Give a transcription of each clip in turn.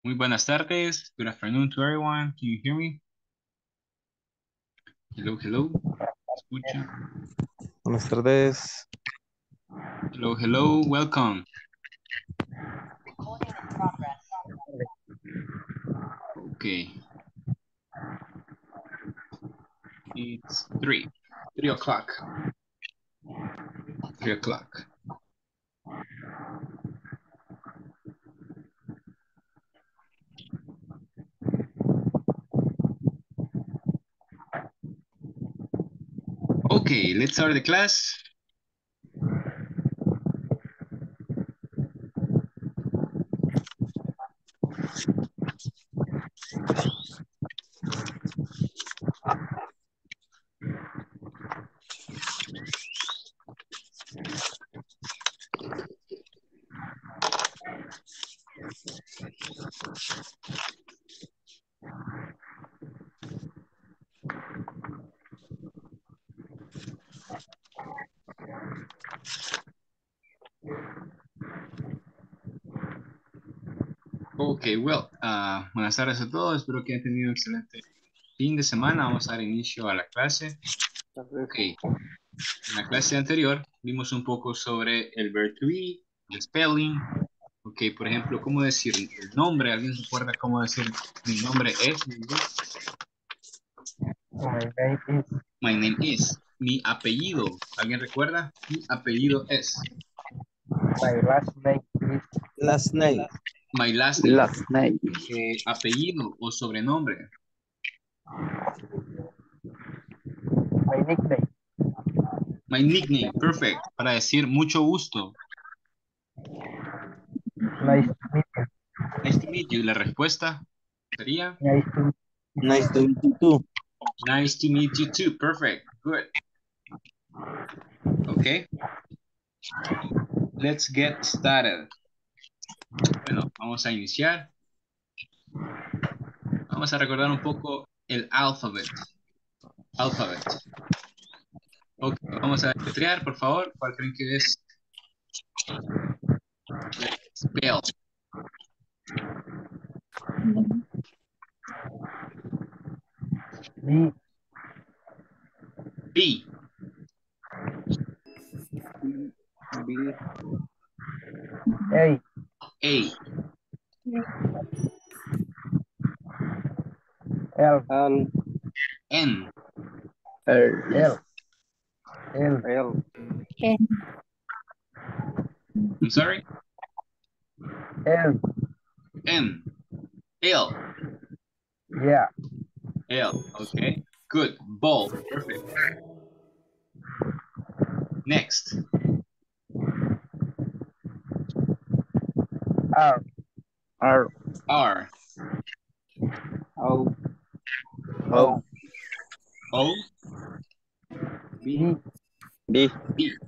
Muy buenas tardes. Good afternoon to everyone. Can you hear me? Hello, hello. Escucha. Buenas tardes. Hello, hello. Welcome. Okay. It's 3 o'clock. 3 o'clock. Okay, let's start the class. Okay, well, buenas tardes a todos. Espero que hayan tenido un excelente fin de semana. Vamos a dar inicio a la clase. Okay. En la clase anterior vimos un poco sobre el verb to be, el spelling. Ok, por ejemplo, ¿cómo decir el nombre? ¿Alguien recuerda cómo decir mi nombre es en inglés? My name is. My name is. Mi apellido. ¿Alguien recuerda? Mi apellido es. My last name is. Last night. My last name. Last night. Apellido o sobrenombre. My nickname. My nickname. Perfect. Para decir mucho gusto. Nice to meet you. Nice to meet you. La respuesta sería Nice to meet Nice to meet you too. nice to meet you too. Perfect. Good. Okay. Let's get started. Bueno, vamos a iniciar. Vamos a recordar un poco el alphabet. Alphabet. Ok, vamos a deletrear, por favor. ¿Cuál creen que es? Spell. B. B. B. A. A. L. L. N. L. L. L. I'm sorry? L. N. L. Yeah. L. Okay. Good. Ball. Perfect. Next. R. R. R. O. O. O. B. B. B.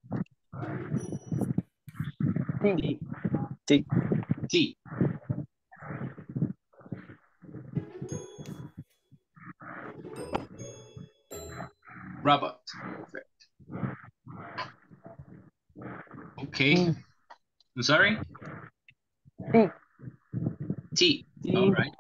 T. T. T. Robot. Perfect. Okay. T. I'm sorry? T. T. T. All right.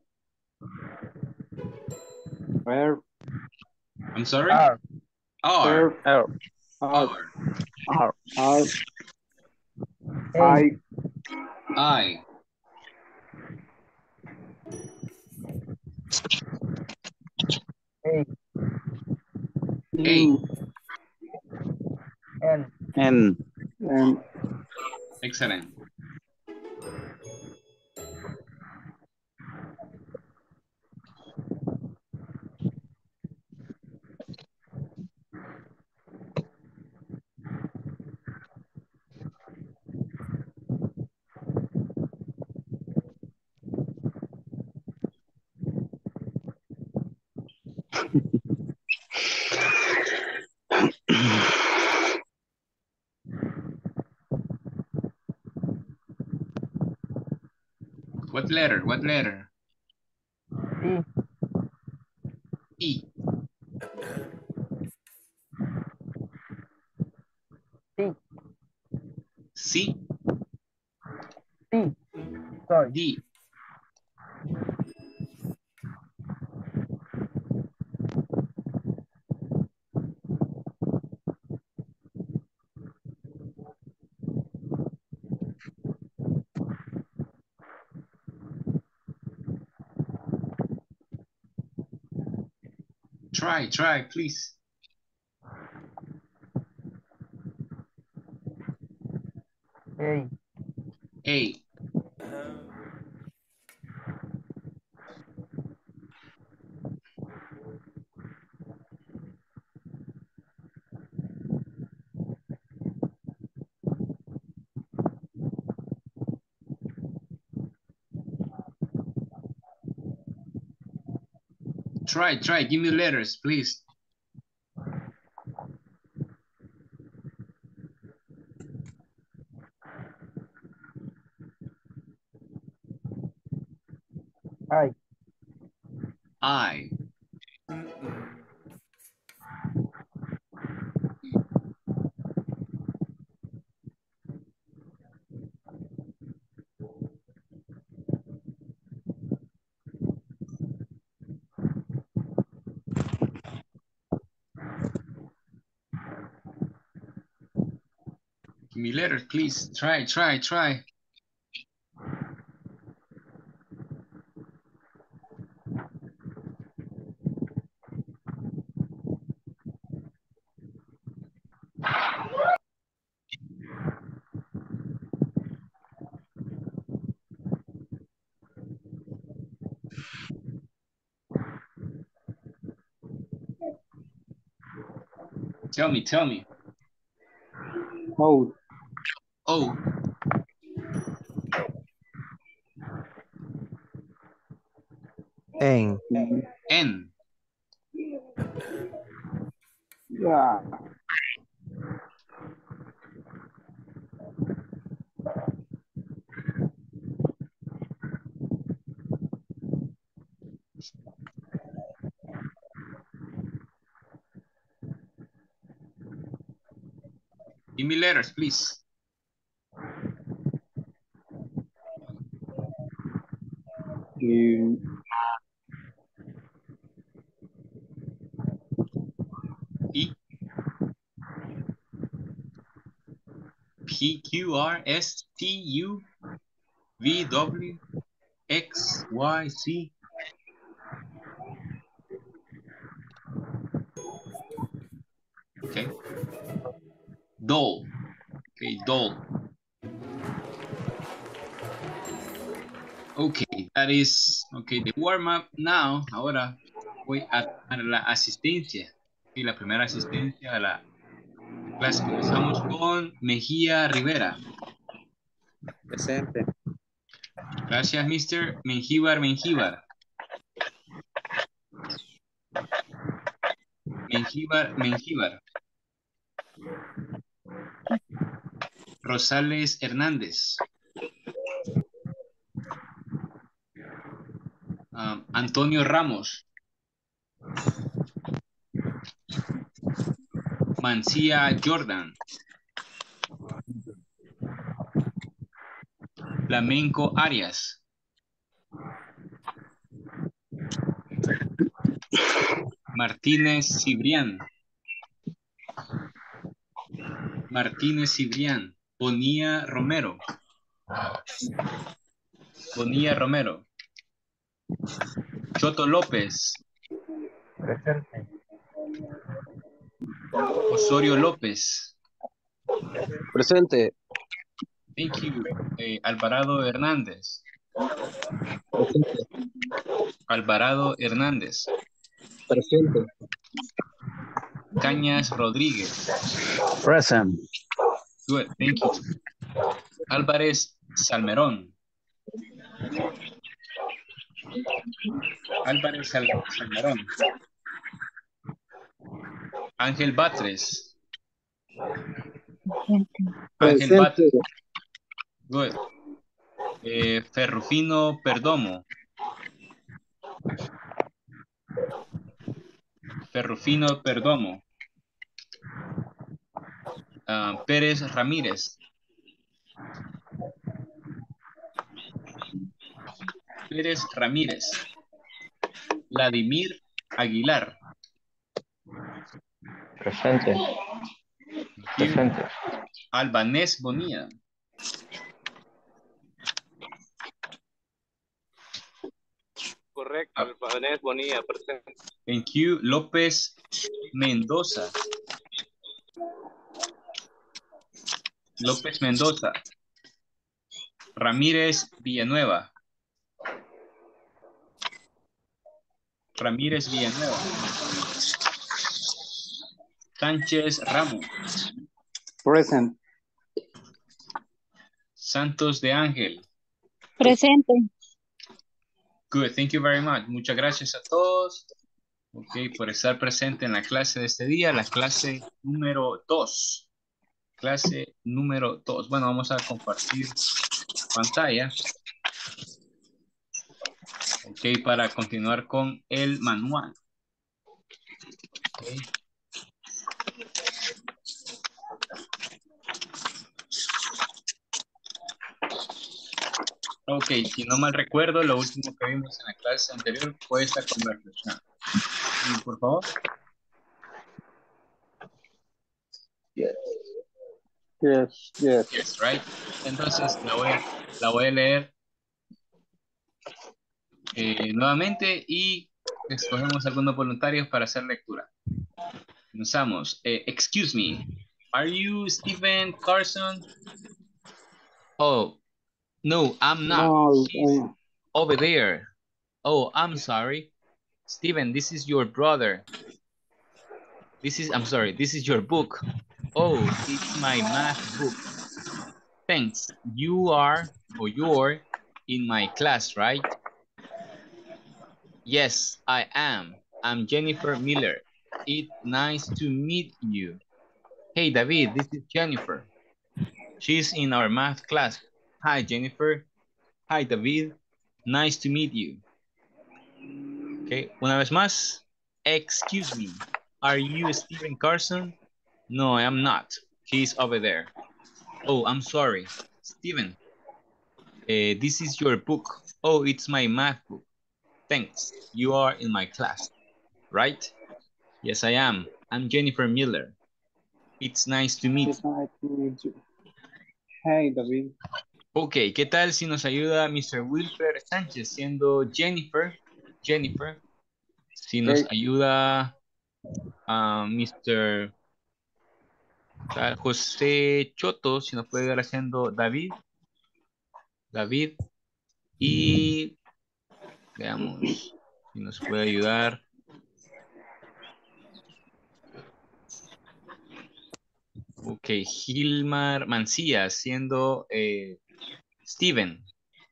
R. I'm sorry? R. R. R. R. R. R. R. A. I. I. A. A. U. N. N. N. Excellent. What letter? What letter? T. E. T. C. T. Sorry. D. Try, please. A. A. Try. Give me letters, please. I. I. Give me letters, please. Try. Tell me. O. O. En. N. Yeah. Give me letters, please. E. P, Q, R, S, T, U, V, W, X, Y, Z. Okay. Doll. Okay, doll. Okay, that is, okay, the warm-up now. Ahora voy a dar la asistencia. Y la primera asistencia a la clase. Comenzamos con Mejía Rivera. Presente. Gracias, Mr. Mengíbar. Mengíbar. Rosales Hernández. Antonio Ramos. Mancía Jordan. Flamenco Arias. Martínez Cibrián. Bonilla Romero. Choto López. Presente. Osorio López. Presente. Thank you. Alvarado Hernández. Presente. Cañas Rodríguez. Present. Good, thank you. Álvarez Salmerón. Ángel Batres. Good. Ferrufino Perdomo. Pérez Ramírez. Vladimir Aguilar. Presente. Albanés Bonilla. Correcto, Albanés Bonilla, presente. Thank you. López Mendoza. López Mendoza. Ramírez Villanueva. Ramírez Villanueva. Sánchez Ramos. Present. Santos de Ángel. Presente. Good, thank you very much. Muchas gracias a todos. Ok, por estar presente en la clase de este día, la clase número 2. Clase número 2. Bueno, vamos a compartir pantalla. Ok, para continuar con el manual. Ok. Ok, si no mal recuerdo, lo último que vimos en la clase anterior fue esta conversación. Por favor. Yes. Yes. Yes. Yes, right. Entonces la voy a leer nuevamente y escogemos algunos voluntarios para hacer lectura. Comenzamos. Excuse me. Are you Stephen Carson? Oh, no, I'm not. No. He's over there. Oh, I'm sorry. Stephen, this is your brother. I'm sorry, this is your book. Oh, it's my math book. Thanks. You're in my class, right? Yes, I am. I'm Jennifer Miller. It's nice to meet you. Hey, David, this is Jennifer. She's in our math class. Hi, Jennifer. Hi, David. Nice to meet you. Okay, una vez más. Excuse me. Are you Stephen Carson? No, I am not. He's over there. Oh, I'm sorry. Stephen, this is your book. Oh, it's my math book. Thanks. You are in my class, right? Yes, I am. I'm Jennifer Miller. It's nice to meet you. Hey, David. Ok, ¿qué tal si nos ayuda Mr. Wilfer Sánchez siendo Jennifer? Jennifer. Si nos ayuda a Mr. José Choto, si nos puede ayudar haciendo David. David. Y veamos si nos puede ayudar. Ok, Gilmar Mancía siendo Steven.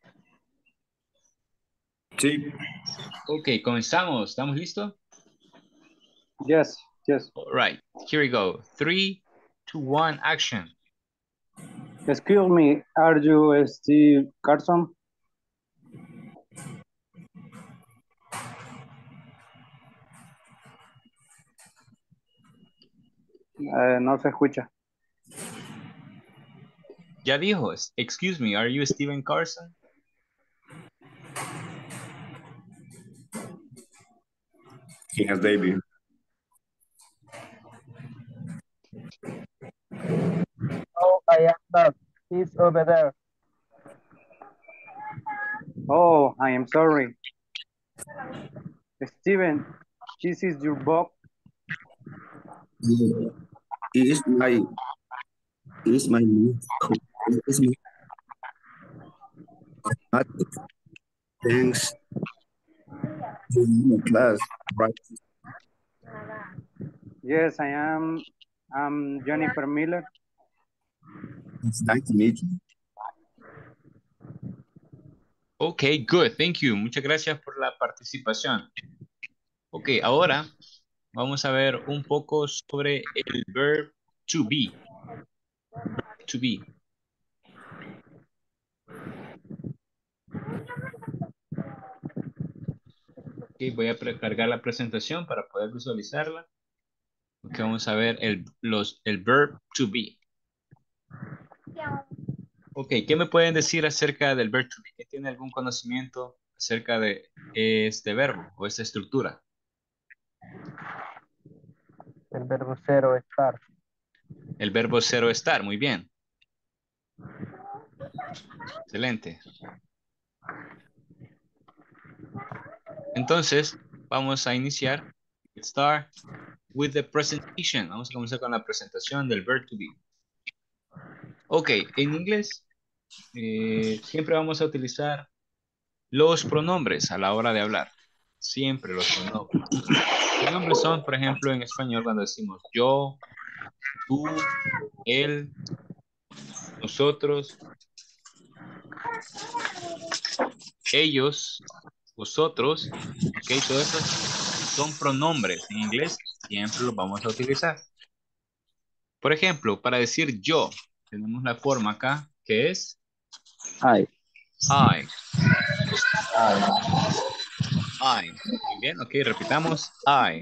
Sí. Ok, comenzamos. ¿Estamos listos? Yes. Yes. All right, here we go. 3, 2, 1, action. Excuse me, are you Steve Carson? No se escucha. Ya dijo, excuse me, are you Stephen Carson? Yes, David. Oh, I am not. He's over there. Oh, I am sorry. Steven, this is your book. It is my thanks to my class, right? Yes, I am. I'm Jennifer Miller. It's nice to meet you. Ok, good, thank you. Muchas gracias por la participación. Ok, ahora vamos a ver un poco sobre el verb to be. Verb to be. Ok, voy a cargar la presentación para poder visualizarla. Ok, vamos a ver el verb to be. Ok, ¿qué me pueden decir acerca del verb to be? ¿Qué tiene algún conocimiento acerca de este verbo o esta estructura? El verbo cero, estar. El verbo cero estar, muy bien. Excelente. Entonces, vamos a iniciar start with the presentation. Vamos a comenzar con la presentación del verb to be. Ok, en inglés siempre vamos a utilizar los pronombres a la hora de hablar. Siempre los pronombres. Los pronombres son, por ejemplo, en español cuando decimos yo, tú, él, nosotros, ellos, vosotros, ok, todos esos son pronombres. En inglés siempre los vamos a utilizar. Por ejemplo, para decir yo, tenemos la forma acá que es I. I. Muy bien, ok, repitamos I.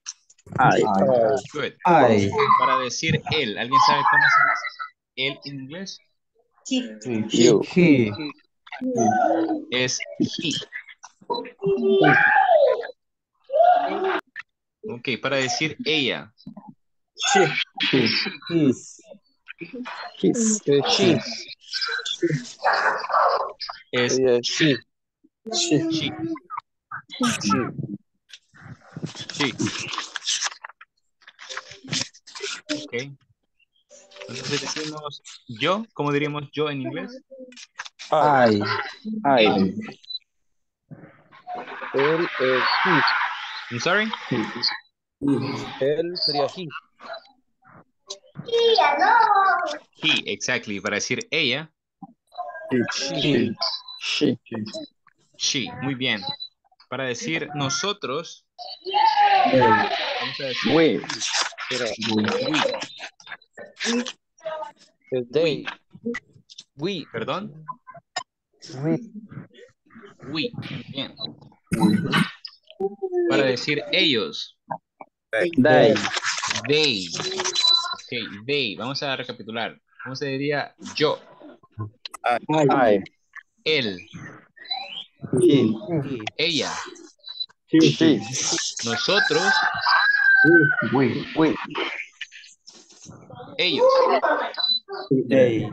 Good. Para decir él, ¿alguien sabe cómo se dice él en inglés? You. Es he. Ok, para decir ella. His. Es she. She. Ok. Entonces decimos yo, ¿cómo diríamos yo en inglés? I. Él es he. I'm sorry? Él sería he. He, exactly. Para decir ella, she. Muy bien. Para decir nosotros, vamos a decir We. Es they. We. Perdón. We. We. Muy bien. Para decir ellos, They. Ok, they. Vamos a recapitular. ¿Cómo se diría yo? I. Él. He. Ella. She. Nosotros. We. Ellos. They.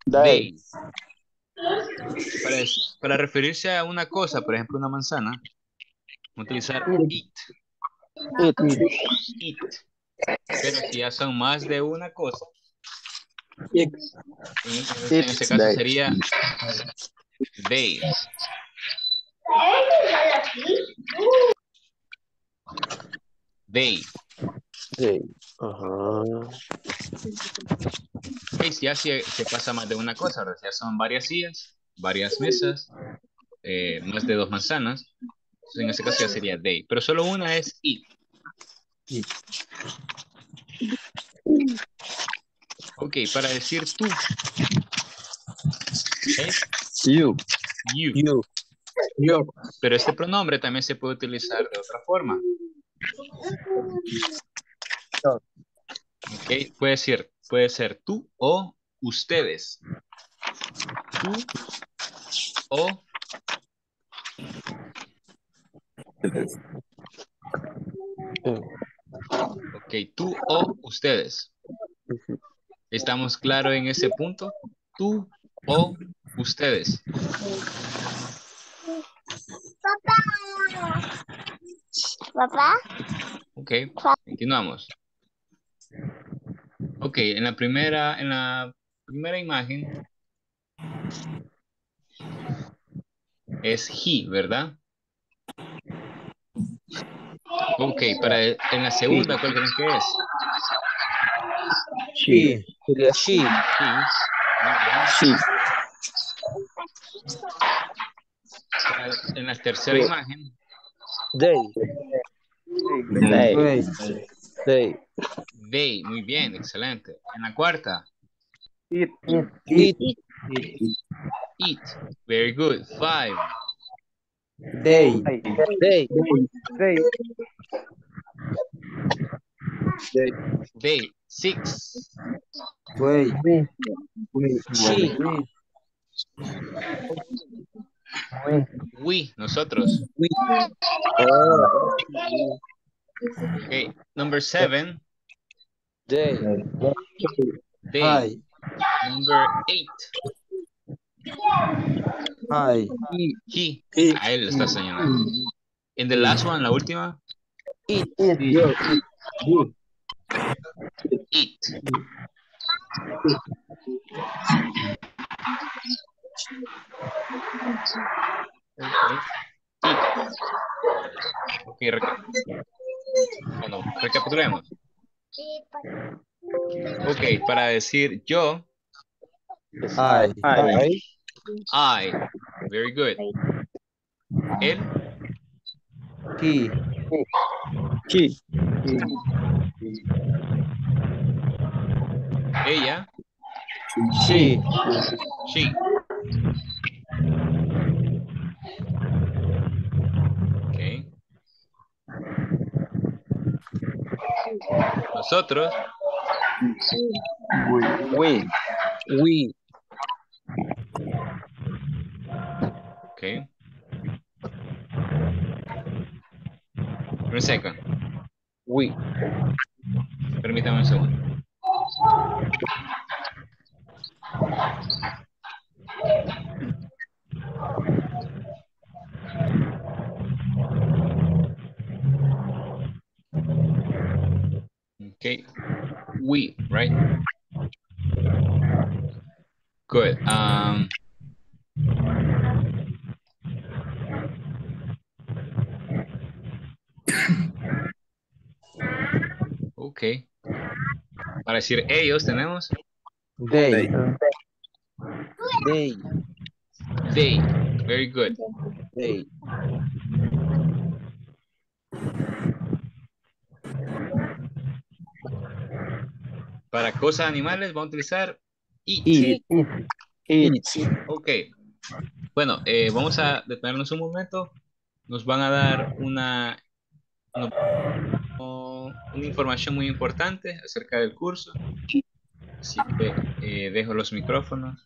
Para referirse a una cosa, por ejemplo, una manzana, vamos a utilizar it. Pero si ya son más de una cosa, en ese caso they. sería they. Ok, si ya se pasa más de una cosa, ahora ya son varias sillas, varias mesas, más de 2 manzanas, entonces en ese caso ya sería they, pero solo una es it. Ok, para decir tú, es You. pero este pronombre también se puede utilizar de otra forma. Ok, puede ser tú o ustedes. Tú o ok, tú o ustedes. ¿Estamos claros en ese punto? Tú o ustedes. Papá. Ok, continuamos. Ok, en la primera imagen es he, ¿verdad? Ok, en la segunda, ¿cuál creen que es? She. Sería she. She. En la tercera imagen. They, muy bien, excelente. En la cuarta. It. Very good. 5. They. They. 6. We, nosotros. Okay, number 7. They. Number 8. He. A él está señalando. En the last one, la última. Eat. Eat. Yo. Eat. Eat. Okay. Ok, bueno, recapitulemos. Ok, para decir yo, I. I. Very good. Él, He. He. ella, She. she. Ok. Nosotros, We. We. ok. 1 second. We. Permítame un segundo. Okay. We, right? Good. Ok. Para decir ellos tenemos They. They. they. Very good. They. Para cosas animales vamos a utilizar it. Eat. Eat. Ok. Bueno, vamos a detenernos un momento. Nos van a dar una información muy importante acerca del curso. Así que dejo los micrófonos.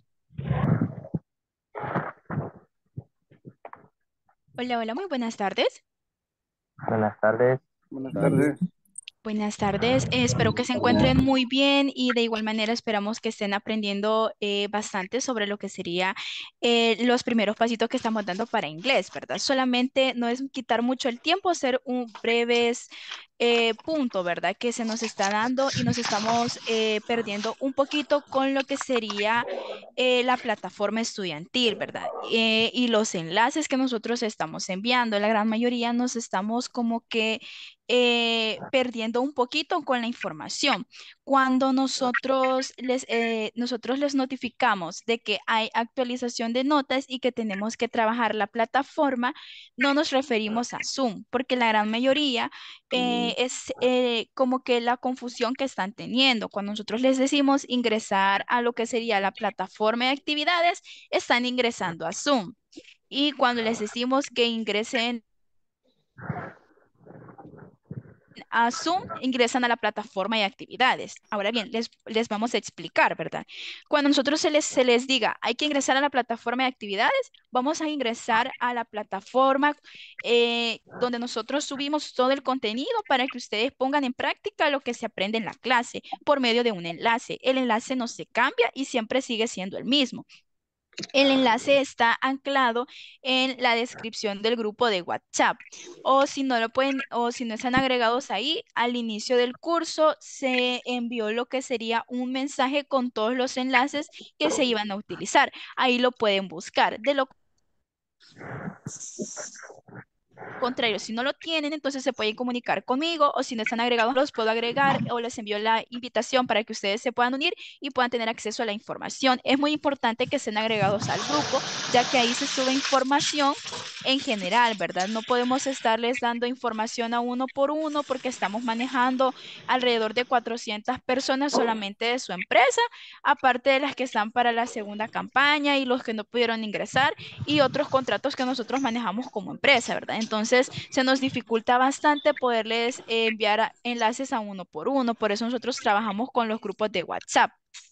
Hola, hola, muy buenas tardes. Buenas tardes. Buenas tardes. Buenas tardes, espero que se encuentren muy bien y de igual manera esperamos que estén aprendiendo bastante sobre lo que sería los primeros pasitos que estamos dando para inglés, ¿verdad? Solamente no es quitar mucho el tiempo, hacer un breves punto, ¿verdad? Que se nos está dando y nos estamos perdiendo un poquito con lo que sería la plataforma estudiantil, ¿verdad? Y los enlaces que nosotros estamos enviando, la gran mayoría nos estamos como que perdiendo un poquito con la información. Cuando nosotros les notificamos de que hay actualización de notas y que tenemos que trabajar la plataforma, no nos referimos a Zoom, porque la gran mayoría es como que la confusión que están teniendo. Cuando nosotros les decimos ingresar a lo que sería la plataforma de actividades, están ingresando a Zoom. Y cuando les decimos que ingresen a Zoom, ingresan a la plataforma de actividades. Ahora bien, les vamos a explicar, ¿verdad? Cuando nosotros se les diga, hay que ingresar a la plataforma de actividades, vamos a ingresar a la plataforma donde nosotros subimos todo el contenido para que ustedes pongan en práctica lo que se aprende en la clase por medio de un enlace. El enlace no se cambia y siempre sigue siendo el mismo. El enlace está anclado en la descripción del grupo de WhatsApp. O si no lo pueden, o si no están agregados ahí, al inicio del curso se envió lo que sería un mensaje con todos los enlaces que se iban a utilizar. Ahí lo pueden buscar. De lo contrario, si no lo tienen, entonces se pueden comunicar conmigo o si no están agregados, los puedo agregar o les envío la invitación para que ustedes se puedan unir y puedan tener acceso a la información. Es muy importante que estén agregados al grupo, ya que ahí se sube información en general, ¿verdad? No podemos estarles dando información a uno por uno porque estamos manejando alrededor de 400 personas solamente de su empresa, aparte de las que están para la segunda campaña y los que no pudieron ingresar y otros contratos que nosotros manejamos como empresa, ¿verdad? Entonces, se nos dificulta bastante poderles enviar enlaces a uno por uno, por eso nosotros trabajamos con los grupos de WhatsApp.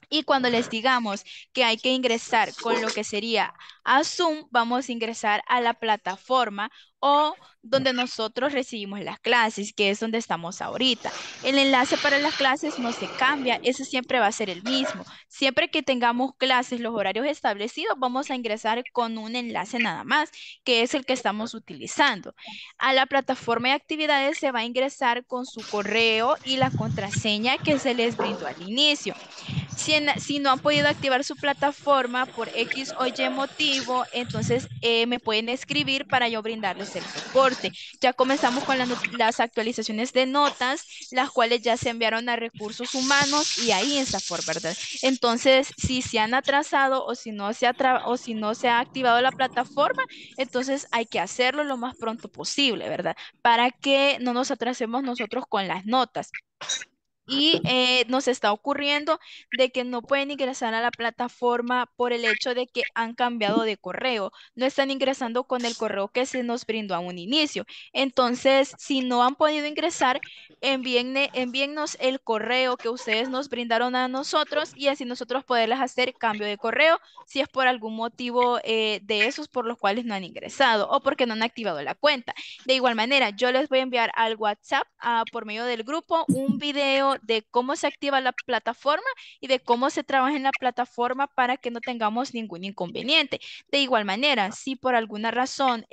Y cuando les digamos que hay que ingresar con lo que sería a Zoom, vamos a ingresar a la plataforma o donde nosotros recibimos las clases, que es donde estamos ahorita. El enlace para las clases no se cambia, ese siempre va a ser el mismo. Siempre que tengamos clases, los horarios establecidos, vamos a ingresar con un enlace nada más, que es el que estamos utilizando. A la plataforma de actividades se va a ingresar con su correo y la contraseña que se les brindó al inicio. Si no han podido activar su plataforma por X o Y motivo, entonces me pueden escribir para yo brindarles el soporte. Ya comenzamos con las actualizaciones de notas, las cuales ya se enviaron a recursos humanos y ahí está por ¿verdad? Entonces, si se han atrasado o o si no se ha activado la plataforma, entonces hay que hacerlo lo más pronto posible, ¿verdad? Para que no nos atrasemos nosotros con las notas. Y nos está ocurriendo de que no pueden ingresar a la plataforma por el hecho de que han cambiado de correo. No están ingresando con el correo que se nos brindó a un inicio. Entonces, si no han podido ingresar, envíennos el correo que ustedes nos brindaron a nosotros y así nosotros poderles hacer cambio de correo si es por algún motivo de esos por los cuales no han ingresado o porque no han activado la cuenta. De igual manera, yo les voy a enviar al WhatsApp por medio del grupo un video de cómo se activa la plataforma y de cómo se trabaja en la plataforma para que no tengamos ningún inconveniente. De igual manera, si por alguna razón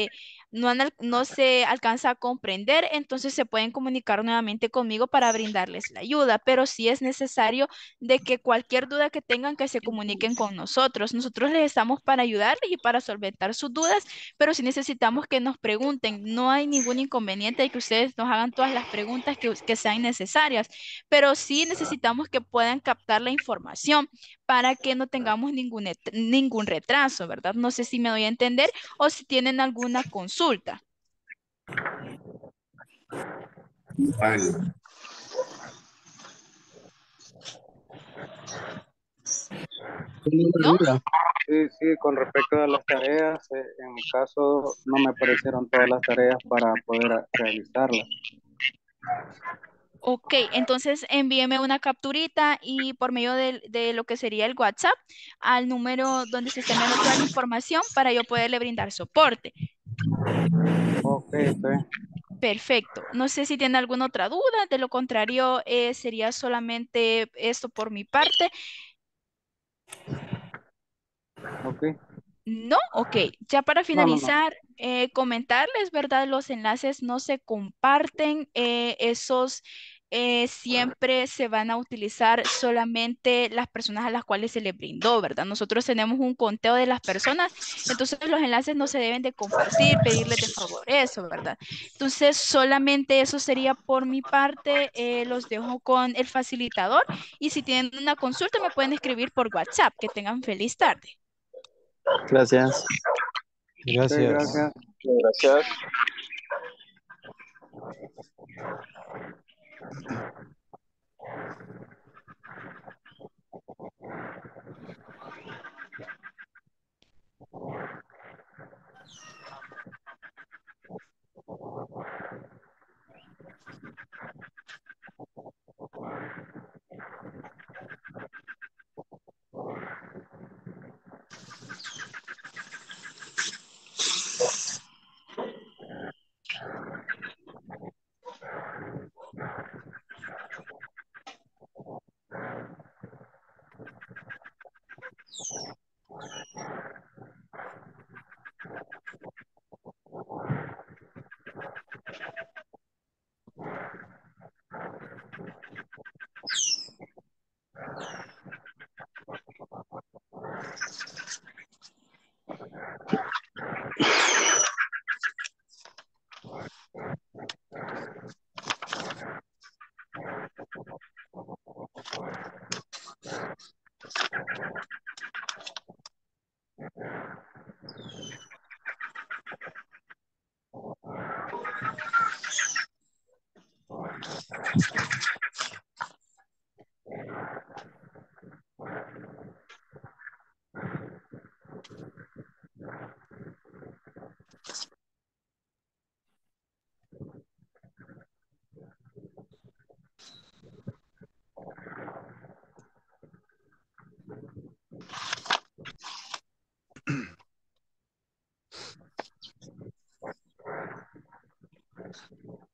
no se alcanza a comprender, entonces se pueden comunicar nuevamente conmigo para brindarles la ayuda, pero sí es necesario de que cualquier duda que tengan que se comuniquen con nosotros. Nosotros les estamos para ayudarles y para solventar sus dudas, pero sí necesitamos que nos pregunten. No hay ningún inconveniente de que ustedes nos hagan todas las preguntas que sean necesarias, pero sí necesitamos que puedan captar la información para que no tengamos ningún retraso, ¿verdad? No sé si me doy a entender o si tienen alguna consulta. Vale. ¿No? Sí, sí, con respecto a las tareas, en mi caso no me aparecieron todas las tareas para poder realizarlas. Ok, entonces envíeme una capturita y por medio de lo que sería el WhatsApp al número donde se está enviando toda la información para yo poderle brindar soporte. Ok, está bien. Perfecto. No sé si tiene alguna otra duda, de lo contrario sería solamente esto por mi parte. Ok. No, ok. Ya para No. finalizar, comentarles, ¿verdad? Los enlaces no se comparten, esos siempre se van a utilizar solamente las personas a las cuales se les brindó, ¿verdad? Nosotros tenemos un conteo de las personas, entonces los enlaces no se deben de compartir, pedirles de favor eso, ¿verdad? Entonces, solamente eso sería por mi parte, los dejo con el facilitador y si tienen una consulta me pueden escribir por WhatsApp. Que tengan feliz tarde. Gracias. Ok, Gracias. gracias. Gracias.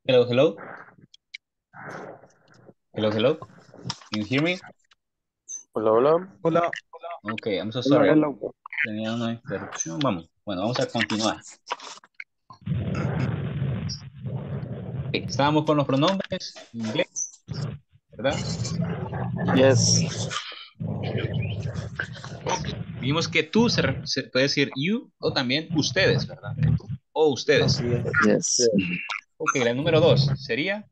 Hello, hello. Hello, hello. Can you hear me? Hola, hola. Hola. Okay, I'm so sorry. Hello. Tenía una interrupción. Vamos. Bueno, vamos a continuar. Estábamos con los pronombres en inglés, ¿verdad? Yes. Vimos que tú se puede decir you o también ustedes, ¿verdad? O ustedes. Así es. Yes. Ok, la número 2 sería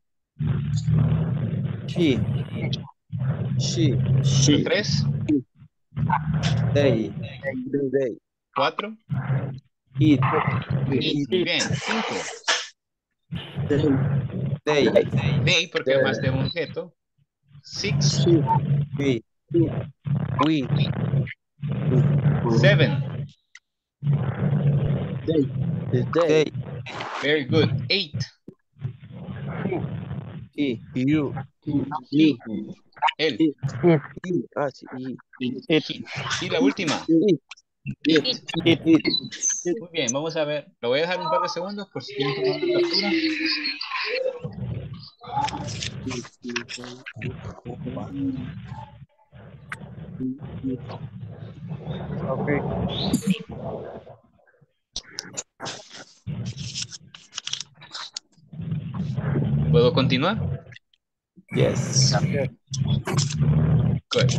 She. She. número 3, They. 4, It. muy bien. 5, They. they porque es más de un objeto. 6, We. 7, They. very good. 8, He. You. he, él, Sí. he. Y la última, it. Muy bien, vamos a ver. Lo voy a dejar un par de segundos por si quieren tomar una captura. Okay. ¿Puedo continuar? Yes. Good.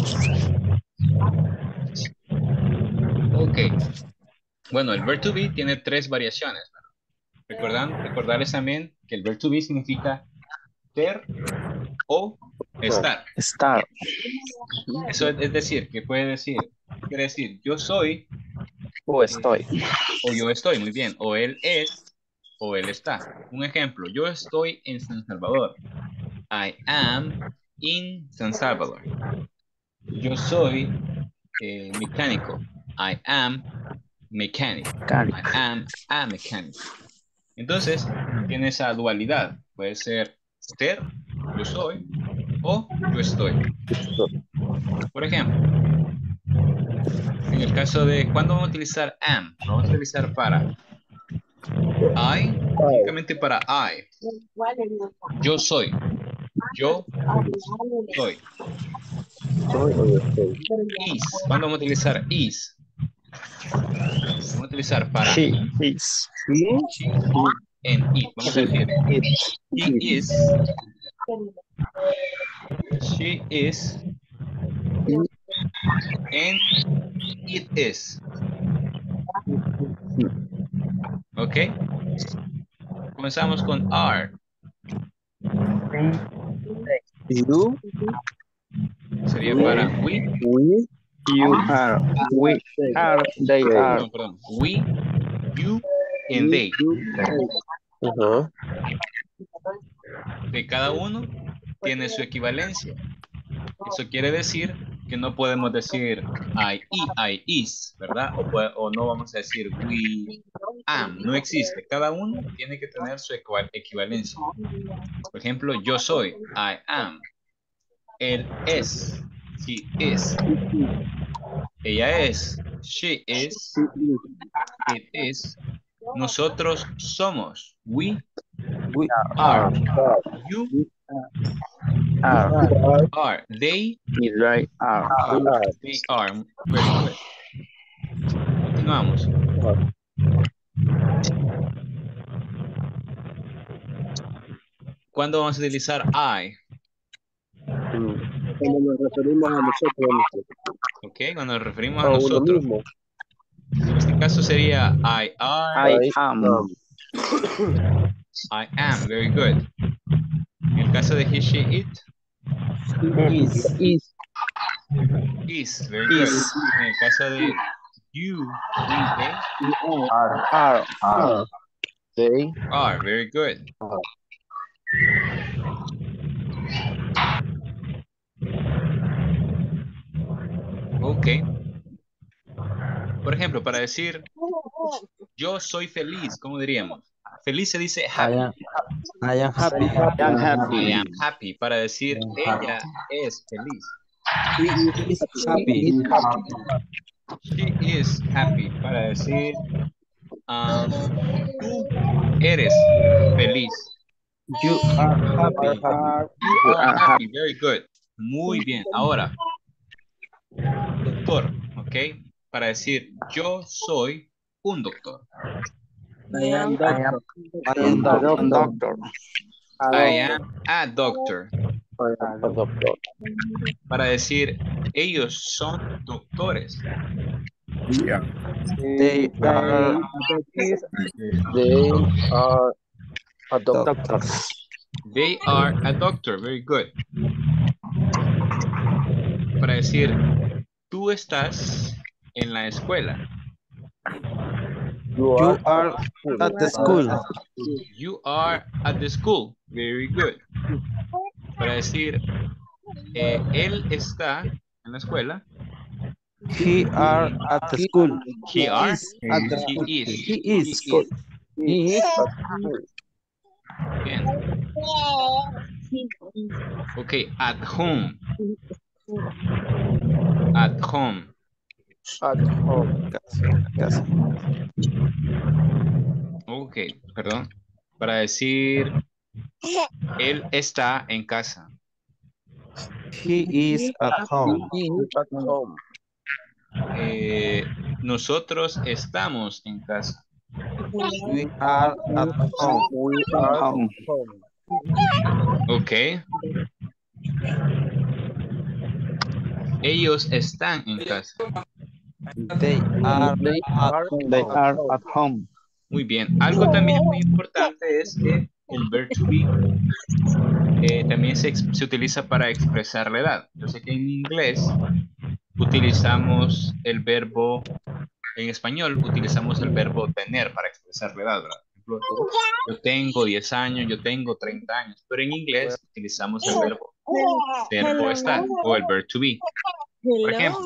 Ok. Bueno, el verb to be tiene 3 variaciones. Recordarles también que el verb to be significa ser o estar. Estar. Eso es decir, que quiere decir yo soy O estoy. o yo estoy, muy bien. O él es o él está. Un ejemplo, yo estoy en San Salvador. I am in San Salvador. Yo soy mecánico. I am mechanic. I am a mechanic. Entonces, tiene esa dualidad. Puede ser yo soy, o yo estoy. Por ejemplo, en el caso de, ¿cuándo vamos a utilizar am? Lo vamos a utilizar para I, únicamente para I. Yo soy. Yo soy. Is. ¿Cuándo vamos a utilizar is? Vamos a utilizar para She is. she and it. Vamos a decir he is, she is, and it is. ¿Ok? Comenzamos con are. You. Sería para we. You are. We are. They are. No, perdón. We, you, and they. De cada uno tiene su equivalencia. Eso quiere decir que no podemos decir I is, ¿verdad? O no vamos a decir we am. No existe. Cada uno tiene que tener su equivalencia. Por ejemplo, yo soy. I am. Él es. He is. Ella es. She is. It is. Nosotros somos. We are. You are. They They are. are. They are. Very good. Continuamos. ¿Cuándo vamos a utilizar I? Cuando nos referimos a nosotros. Ok, cuando nos referimos a nosotros. En este caso sería I are. I am. I am. Very good. En el caso de he, she, it. Is. Very good. En el caso de you, we, they. Are. Very good. Ok. Por ejemplo, para decir yo soy feliz, ¿cómo diríamos? Feliz se dice happy. I am happy. I am happy. Para decir ella es feliz. He is happy. She is happy. Para decir tú eres feliz. You are happy. You are happy. Very good. Muy bien. Ahora, doctor, ¿ok? Para decir yo soy un doctor. I am doctor. I am doctor. I am a doctor. Para decir ellos son doctores. They are They are a doctor. They are a doctor. Very good. Para decir tú estás en la escuela. You are at the school. You are at the school. Very good. Para decir él está en la escuela. He are at the school. He are. At the He school. is. He is. He is Bien. Okay, at home. At home. at home. Casi. Ok, perdón. Para decir él está en casa. He is at home. He is at home. Nosotros estamos en casa. We are at home. We are at home. Ok. Ellos están en casa. They are They are at home. Muy bien. Algo también muy importante es que el verb to be también se utiliza para expresar la edad. Yo sé que en inglés utilizamos el verbo, en español utilizamos el verbo tener para expresar la edad, ¿verdad? Por ejemplo, yo tengo 10 años, yo tengo 30 años, pero en inglés utilizamos el verbo estar o el verb to be. Por ejemplo,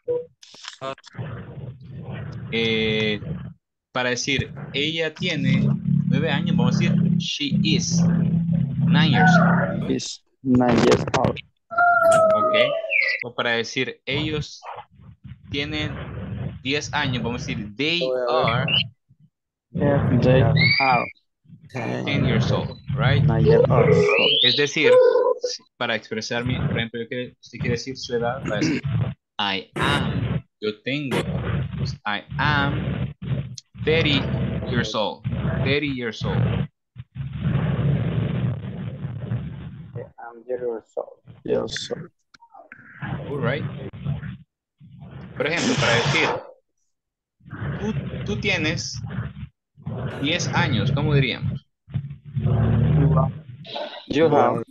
para decir ella tiene 9 años, vamos a decir she is 9 years old. Is 9 years old. Ok. O para decir ellos tienen 10 años, vamos a decir they are They are 10 years old, right? 9 years old. Es decir, para expresarme, por ejemplo, si quiere decir su edad, va a decir I am, yo tengo, pues, I am 30 years old, 30 years old. I'm years old. Yes. All right. Por ejemplo, para decir tú tienes 10 años, ¿cómo diríamos? You are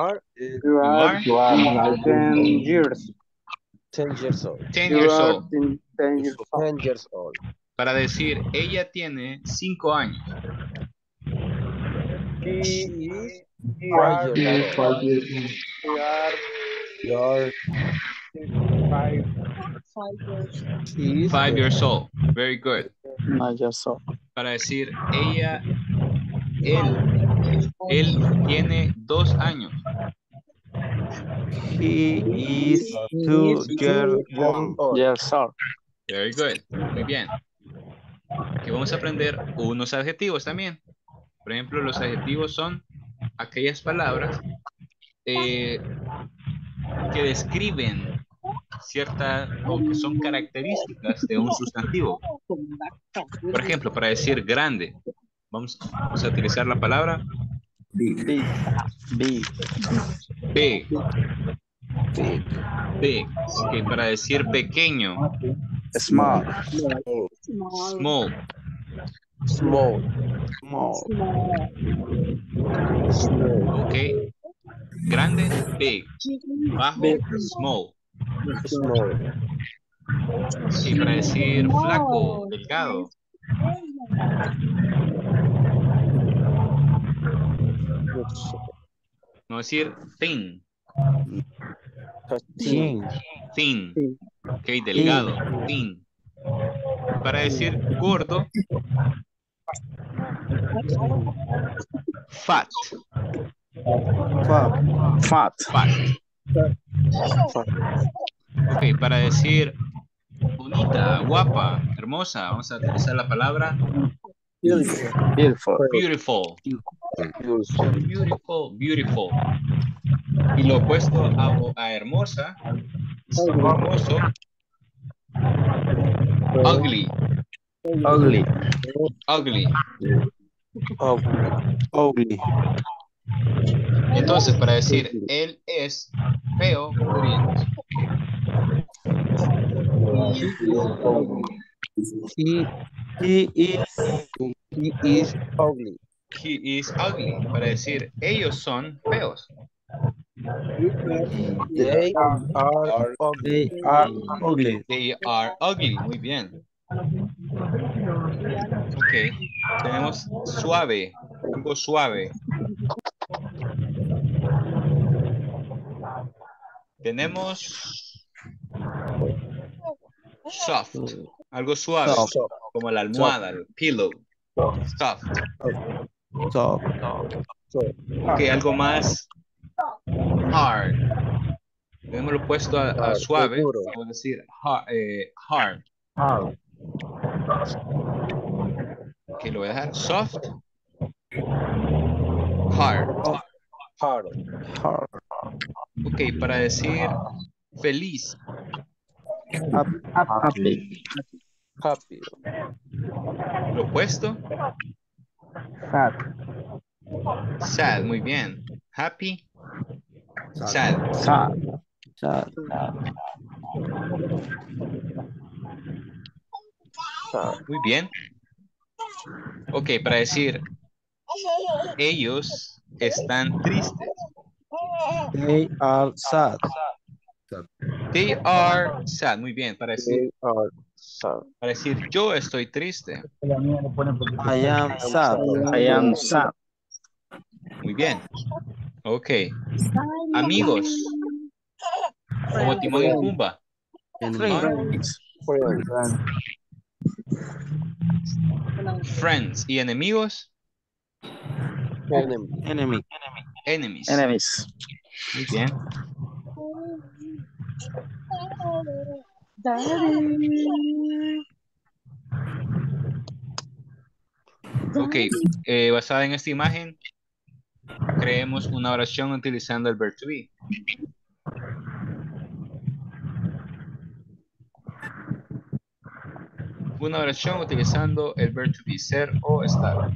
10 years. 10 years old. 10 years old. 10 years old. 10 years old. Para decir ella tiene 5 años. He is 5 years old. We are 5 years old. Very good. 9 years old. Para decir ella, él tiene 2 años. He is 2 years old. Yes, sir. Very good. Muy bien. Aquí vamos a aprender unos adjetivos también. Por ejemplo, los adjetivos son aquellas palabras que describen cierta o que son características de un sustantivo. Por ejemplo, para decir grande, vamos a utilizar la palabra Big. big. Big. Okay, para decir pequeño, Small. small. Ok. Grande, big. Bajo, small. Y para decir flaco, delgado. Vamos a decir thin. Thin. Ok, delgado. Thin. Para decir gordo. Fat. Ok, para decir bonita, guapa, hermosa, vamos a utilizar la palabra Beautiful. beautiful. Beautiful, beautiful. Y lo opuesto a hermosa, hermoso, ugly, Ugly. ugly. Ugly. Entonces, para decir él es feo, ¿cómo diríamos? He is He is ugly. He is ugly. Para decir ellos son feos. They are ugly. they are ugly. They are ugly. Muy bien. Ok. Tenemos suave. Algo suave. Tenemos soft. Algo suave. Soft. Como la almohada, el pillow. Soft. Soft. Ok, algo más hard. Tenemos lo opuesto a suave. Duro. Vamos a decir hard. Ok, lo voy a dejar. Soft. Hard. Hard. Hard. Ok, para decir feliz. Happy. Happy. Lo opuesto. Sad. Sad, muy bien. Happy. Sad. Sad. Sad. Muy bien. Ok, para decir ellos están tristes. They are sad. They are sad. Muy bien. Para They are sad. decir yo estoy triste. I am sad. I am sad. Muy bien. Ok. Amigos. Como Timón y Pumba. Friends. Friends. Friends. ¿Y enemigos? Enemy. Enemy. Enemies. Enemies. Muy bien. Ok. Basada en esta imagen, creemos una oración utilizando el verb to be. Una oración utilizando el verb to be, ser o estar.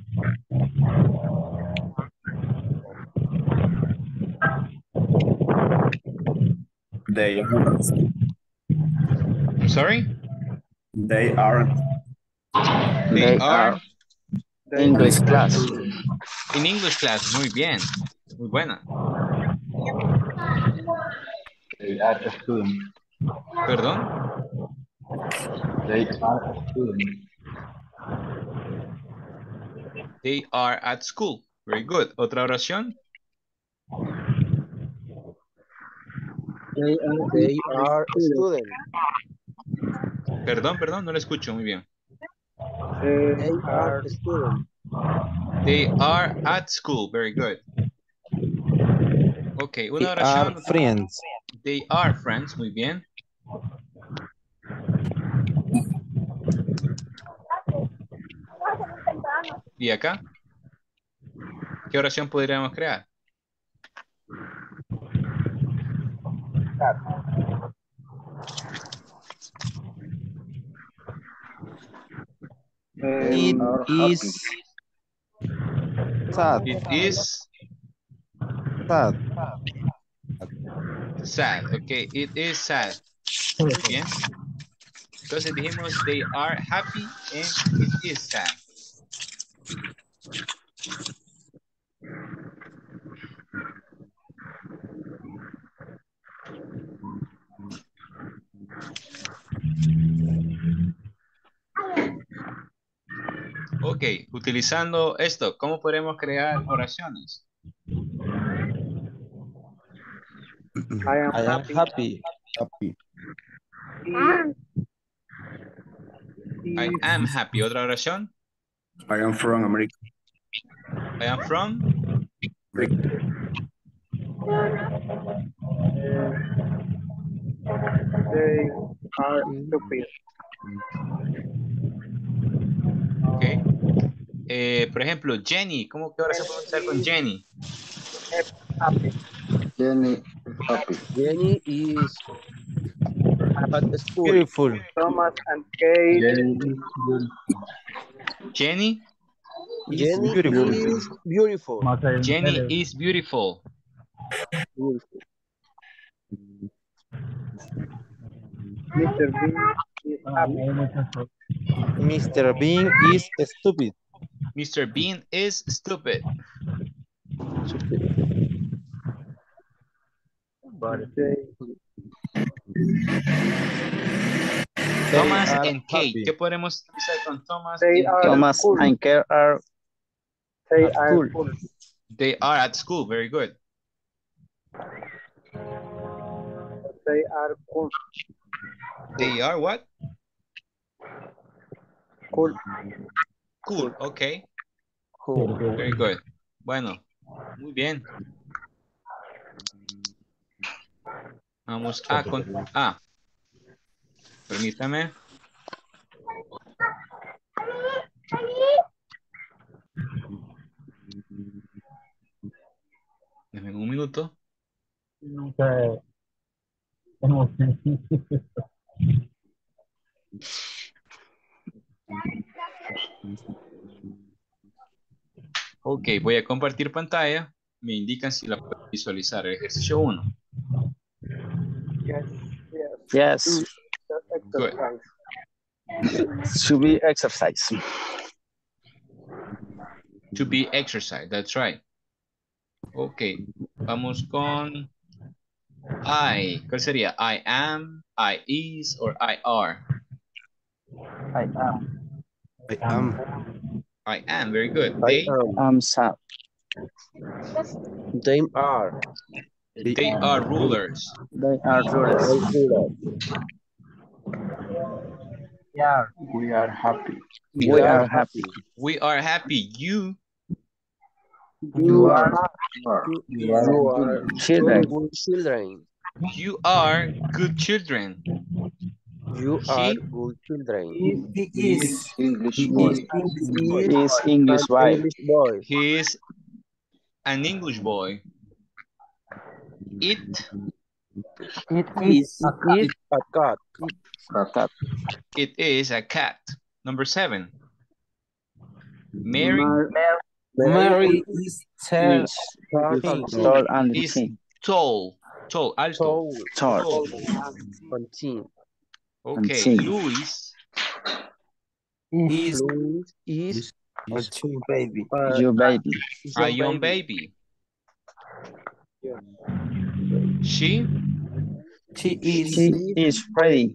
They aren't. I'm sorry? They aren't. They They are are English class. in English class. Muy bien. Muy buena. They are students. Perdón. They are students. They are at school. Very good. Otra oración. They are students. Perdón, no lo escucho muy bien. They are students. They are at school. Very good. Ok, They una are oración. friends. They are friends. Muy bien. ¿Y acá? ¿Qué oración podríamos crear? It is sad. It is Sad. sad. Ok, it is sad. Muy bien. Entonces dijimos they are happy and it is sad. Ok, utilizando esto, ¿cómo podemos crear oraciones? I am I am happy. happy. I am happy. ¿Otra oración? I am from America. I am from. They are stupid. Ok. Por ejemplo, Jenny, ¿cómo que ahora se puede usar con Jenny? Jenny is happy. Jenny is at school. Beautiful. Thomas and Kate. Jenny is beautiful. Jenny? Jenny beautiful. is beautiful. Jenny is beautiful. Beautiful. Mr. Bean is happy. Mr. Bean is stupid. Mr. Bean is stupid. Thomas are and Kate. happy. ¿Qué podemos utilizar con Thomas They and are Kate? Thomas cool. and Kate are They at are school. cool. They are at school. Very good. They are cool. They are what? Cool. Cool. Okay. Cool. Very good. Bueno, muy bien. Vamos a con A. Permítame. Denme un minuto. Ok, voy a compartir pantalla. Me indican si la puedo visualizar. El ejercicio 1. Yes. Yes, Good. Exercise. to be exercise. To be exercised. That's right. Ok, vamos con I. ¿Cuál sería? I am, I is, or I are? I am. I am. I am. Very good. I They, am. Sam. They are. they are rulers. They are rulers. Yeah. We are happy. We are happy. We are happy. You You are You are You are Children. good children. You are good children. You are He good children. he is English he boy. is He Is English an boy. English boy. he is an English boy. It it is a cat. Is a cat. Cat. it is a cat. Number 7. Mary Mary is tall. Is Tall tall and is thin. tall. Tall, alto. Tall. and thin. Okay, thin. Luis Is Louis is a true baby. You baby. a young baby. She She is She is pretty.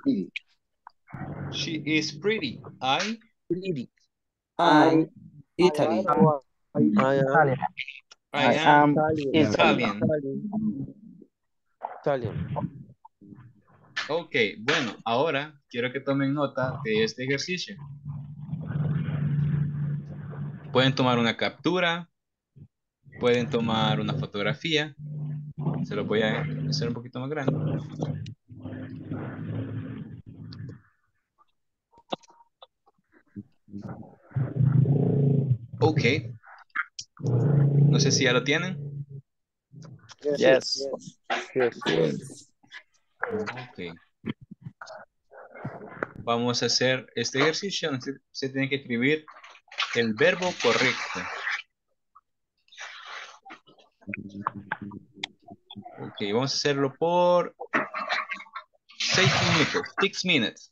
is pretty. I pretty. an Italy. I am I am Italian. Italian. Ok, bueno, ahora quiero que tomen nota de este ejercicio. Pueden tomar una captura, pueden tomar una fotografía. Se lo voy a hacer un poquito más grande. Ok. No sé si ya lo tienen. Yes. Ok. Vamos a hacer este ejercicio. Se tiene que escribir el verbo correcto. Ok, vamos a hacerlo por 6 minutos. 6 minutes.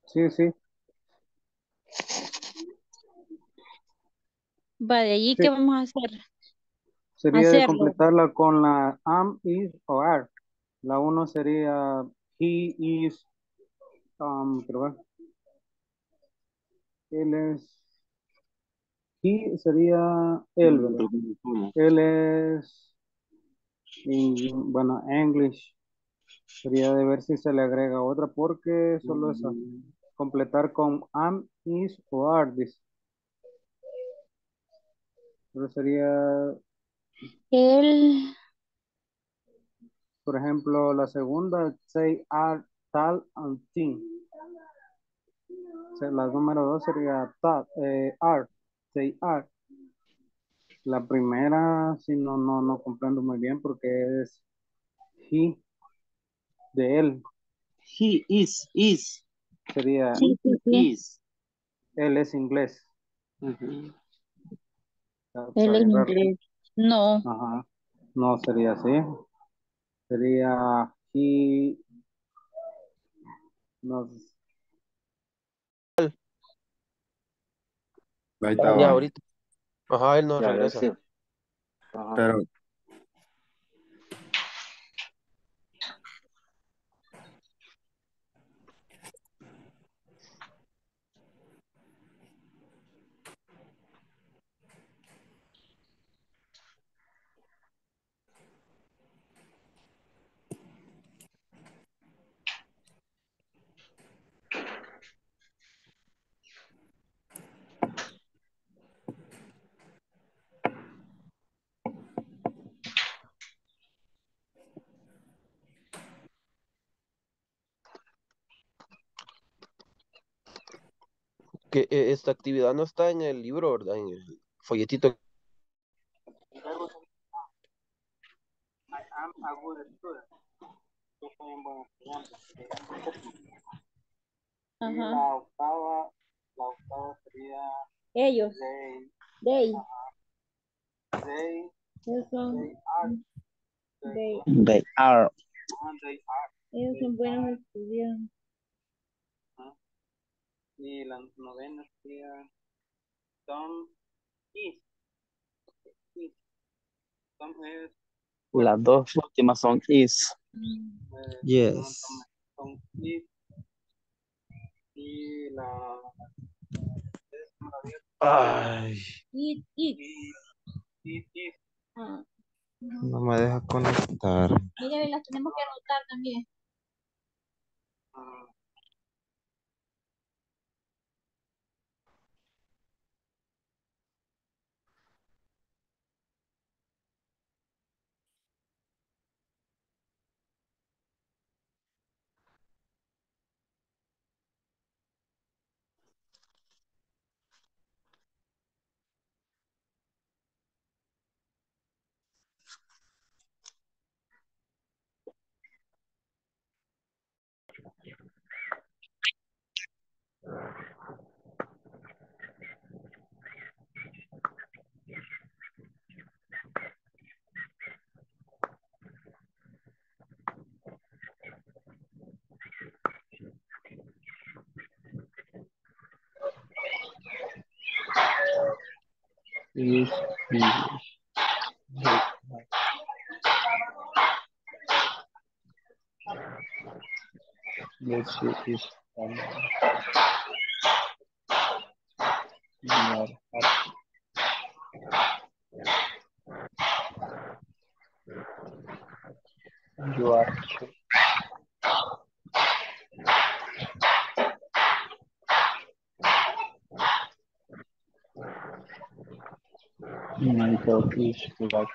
Sí, sí, Va, de allí, sí. ¿qué vamos a hacer? Sería de Hacerlo. completarla con la am, is o are. La uno sería he is, quiero ver, él es, he sería él, ¿verdad? Él es, bueno, English. Sería de ver si se le agrega otra porque solo es completar con am, is o are. Dice. Pero sería, Él, por ejemplo, la segunda, say, are, tal, and thing. La número dos sería tal, are, say, are. La primera, sí, no comprendo muy bien porque es he, de él. He is. Sería, sí, sí, sí. Is. él es inglés. Ujú. Él es Está raro. inglés. No. Ajá. No sería así. Sería he, no, Ahí está, Ya va. ahorita. Ajá, él no Ya, ya regresa. sí. Ajá. Pero Que esta actividad no está en el libro, ¿verdad? En el folletito. I am a good student. Yo soy un buen estudiante. Y Ajá. la octava sería Ellos. they, They. they, Ellos son, they are, they. They are. they are. Ellos son buenos estudiantes. Ajá. Y la novena sería Tom is. is. Tom es Las fuerte. dos últimas son is. yes. Tom is. Y la Ay, It. is. Ah. no me deja conectar. Mira, las tenemos que anotar también. Ah, Is English. Yes, she is. Not happy. You are true. My dog is black.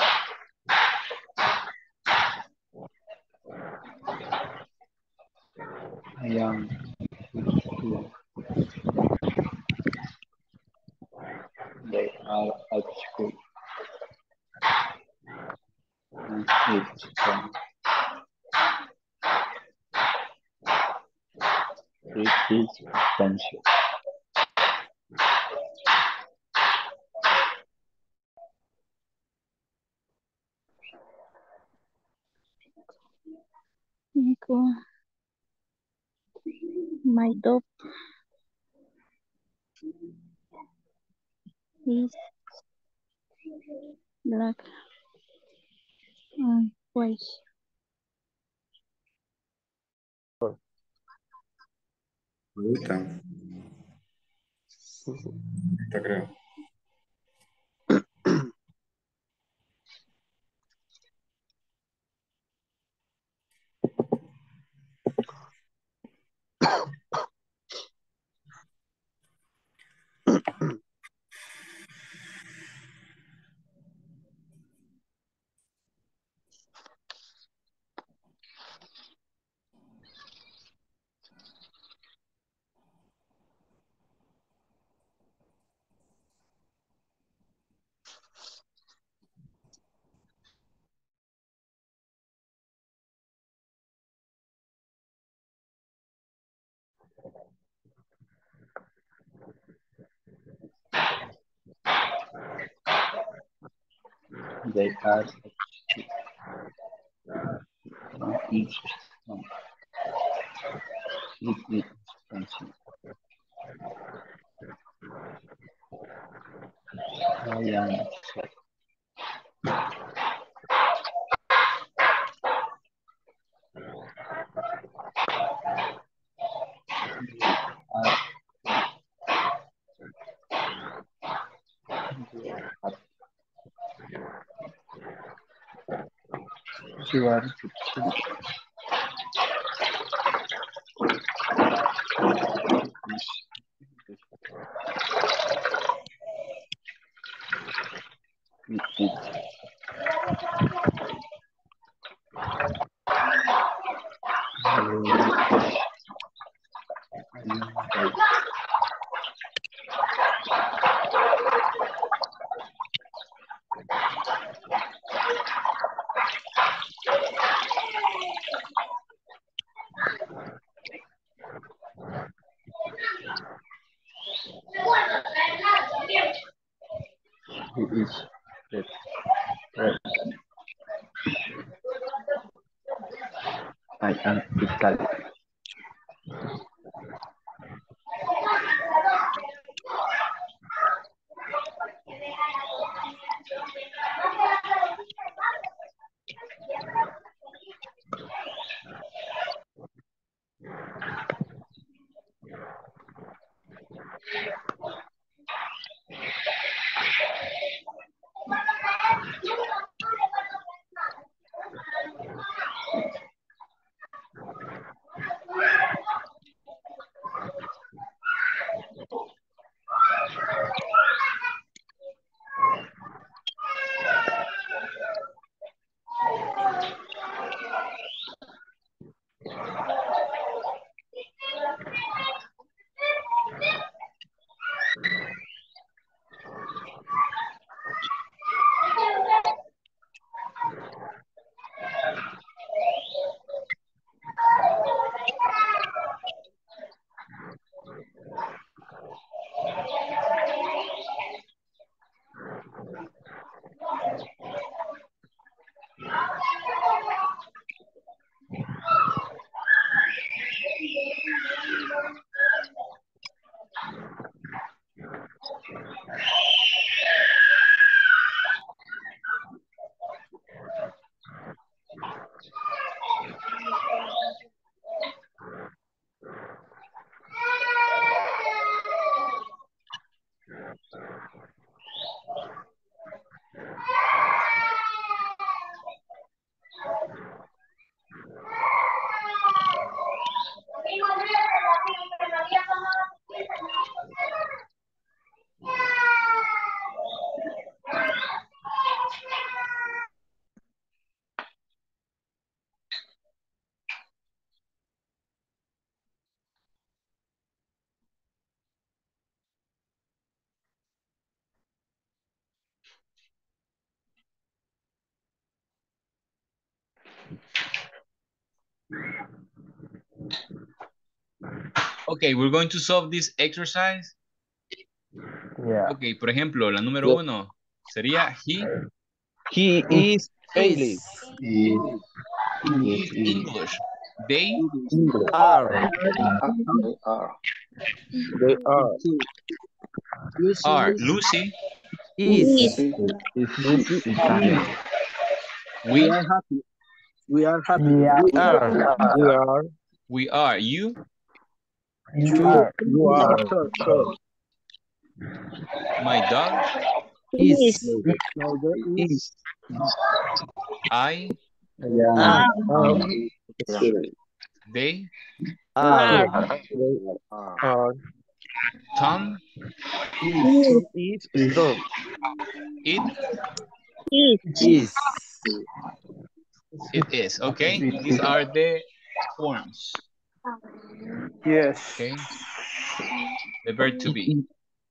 I am blue. They are at school. He is from. It is expensive. Cinco. My dog is black and white. Ahorita, ahorita creo. They are each one. It is expensive. I am upset. You are He is red. I am Italian. Okay, we're going to solve this exercise. Yeah. Okay, por ejemplo, la número 1 sería He is English. He is English. They Are. They are. They are. are. Lucy, Is. Is Italian. we, We are happy. We are. We are. We are. we are. You, You are. You are. Sure. my dog, Is. No, there is. I, Yeah. they, Are. They Are. Tom, Is. Strong. it, Is. it is. Okay, these are the forms. Yes. Okay, the verb to be.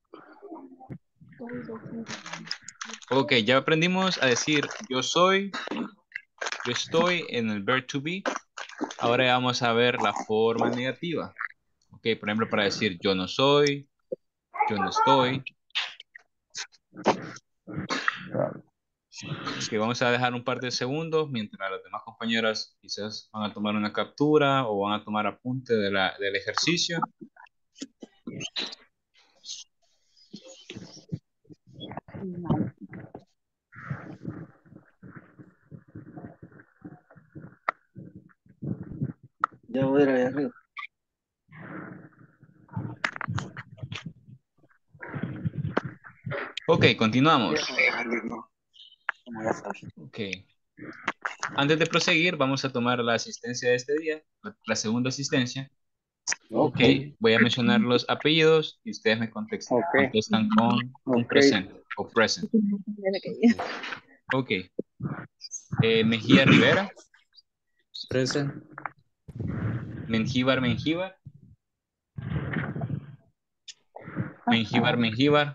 Ok, ya aprendimos a decir yo soy, yo estoy en el verb to be. Ahora vamos a ver la forma negativa. Ok, por ejemplo, para decir yo no soy, yo no estoy. Ok, vamos a dejar un par de segundos mientras las demás compañeras quizás van a tomar una captura o van a tomar apunte del ejercicio. Ya voy a ir allá arriba. Ok, continuamos. Ok. Antes de proseguir, vamos a tomar la asistencia de este día, la segunda asistencia. Ok, voy a mencionar los apellidos y ustedes me contestan con presente o present. Ok. Mejía Rivera. Present. Mengíbar Mengíbar. Mengíbar Mengíbar.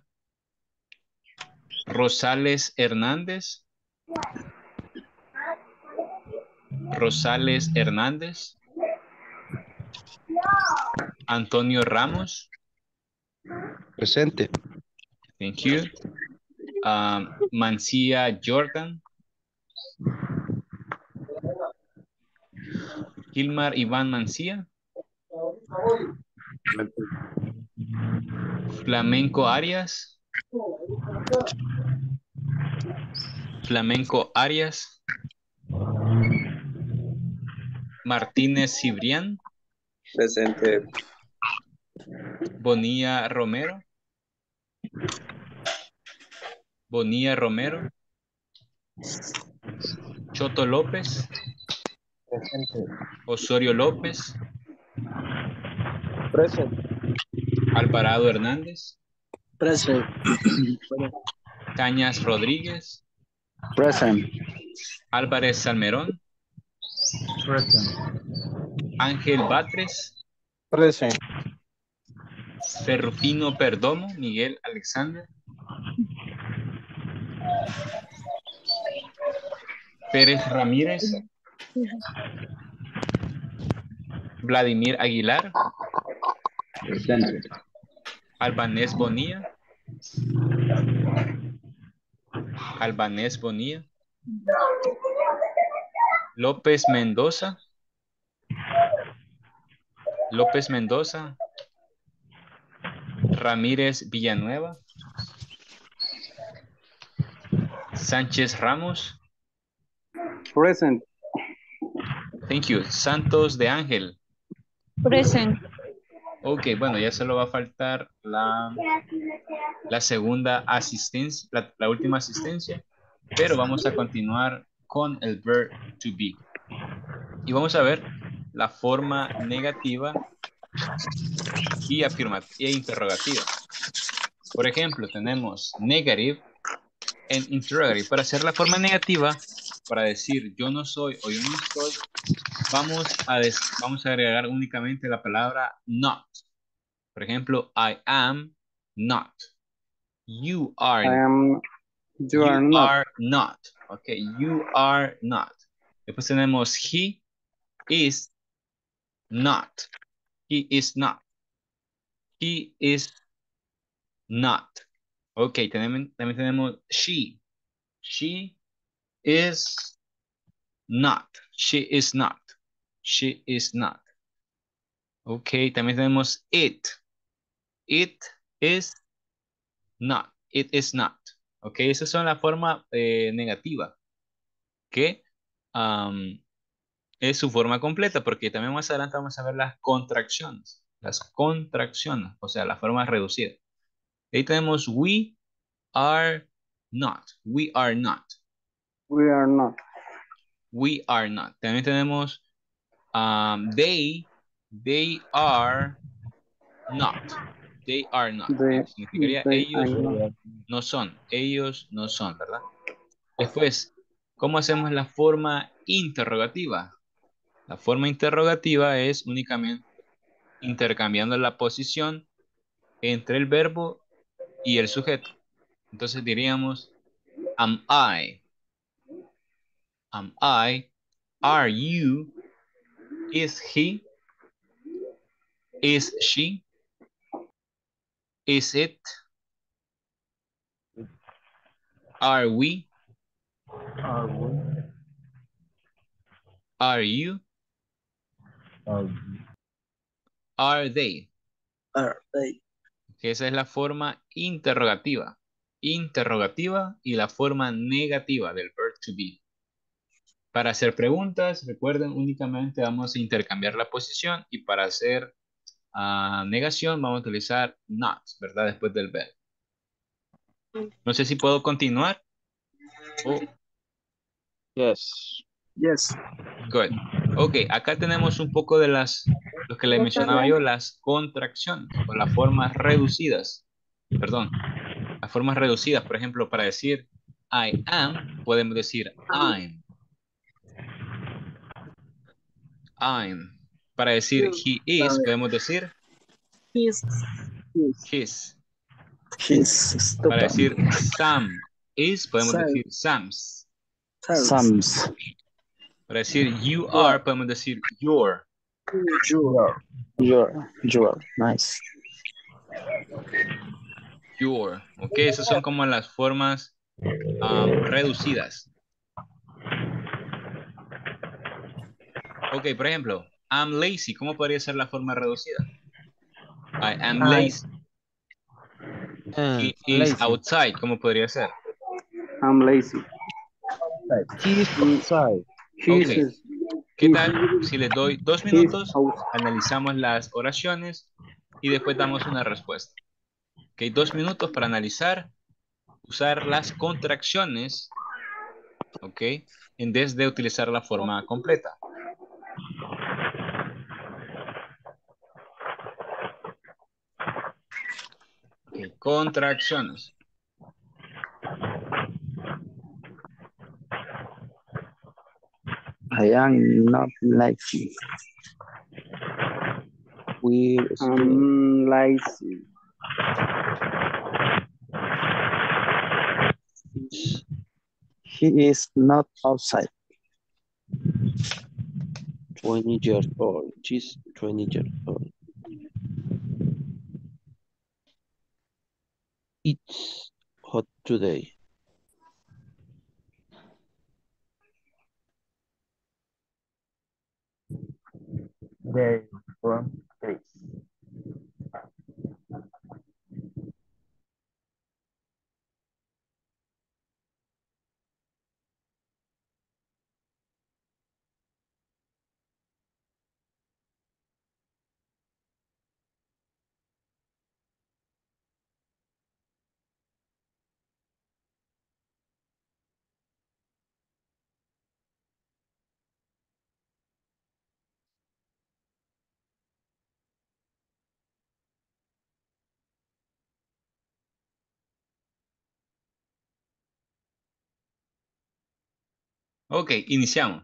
Rosales Hernández. Rosales Hernández. Antonio Ramos. Presente. Thank you. Mancía Jordan. Gilmar Iván Mancía. Flamenco Arias. Flamenco Arias. Martínez Cibrián. Presente. Bonilla Romero. Bonilla Romero. Choto López. Presente. Osorio López. Presente. Alvarado Hernández. Presente. Cañas Rodríguez. Present. Álvarez Salmerón. Present. Ángel Batres. Present. Ferrufino Perdomo. Miguel Alexander. Pérez Ramírez. Vladimir Aguilar. Presente. Albanés Bonilla. Albanés Bonilla. López Mendoza. López Mendoza. Ramírez Villanueva. Sánchez Ramos. Present. Thank you. Santos de Ángel. Present. Ok, bueno, ya solo va a faltar la segunda asistencia, la última asistencia, pero vamos a continuar con el verb to be. Y vamos a ver la forma negativa y afirmativa e interrogativa. Por ejemplo, tenemos negative and interrogative. Para hacer la forma negativa, para decir yo no soy o yo no estoy, vamos a agregar únicamente la palabra not. Por ejemplo, I am not. You are. You are not. Are not. Okay, you are not. Después tenemos he is not. He is not. He is not. Ok, también tenemos she. She is not. She is not. She is not. Ok, también tenemos it. It is not. It is not. Ok, esas son la forma negativa. Que es su forma completa, porque también más adelante vamos a ver las contracciones. Las contracciones, o sea, la forma reducida. Ahí tenemos we are not. We are not. We are not. We are not. También tenemos they are not. They are not. Significaría ellos no son. Ellos no son, ¿verdad? Después, ¿cómo hacemos la forma interrogativa? La forma interrogativa es únicamente intercambiando la posición entre el verbo y el sujeto. Entonces diríamos, am I? Am I? Are you? Is he? Is she? Is it? Are we? Are we? Are you? Are they? Are they? Que esa es la forma interrogativa. Interrogativa y la forma negativa del verb to be. Para hacer preguntas, recuerden, únicamente vamos a intercambiar la posición y para hacer negación vamos a utilizar not, ¿verdad? Después del verbo. No sé si puedo continuar. Yes. Yes. Good. Ok, acá tenemos un poco de lo que le mencionaba yo, las contracciones o las formas reducidas. Perdón, las formas reducidas. Por ejemplo, para decir I am, podemos decir I'm. I'm. Para decir he is, podemos decir His. his. His. Para decir Sam is, podemos decir Sam's. Sams. Para decir you are, podemos decir your. Your. Nice. Your. Ok, esas son como las formas reducidas. Ok, por ejemplo, I'm lazy. ¿Cómo podría ser la forma reducida? I am lazy. He is outside. ¿Cómo podría ser? I'm lazy. He's outside. Ok. ¿Qué tal si les doy 2 minutos? Analizamos las oraciones y después damos una respuesta. Ok, 2 minutos para analizar, usar las contracciones, ok, en vez de utilizar la forma completa. Okay, contracciones. I am not lazy. I'm lazy. He is not outside. 20 years old. She's 20 years old. It's hot today. They from Greece. Ok, iniciamos.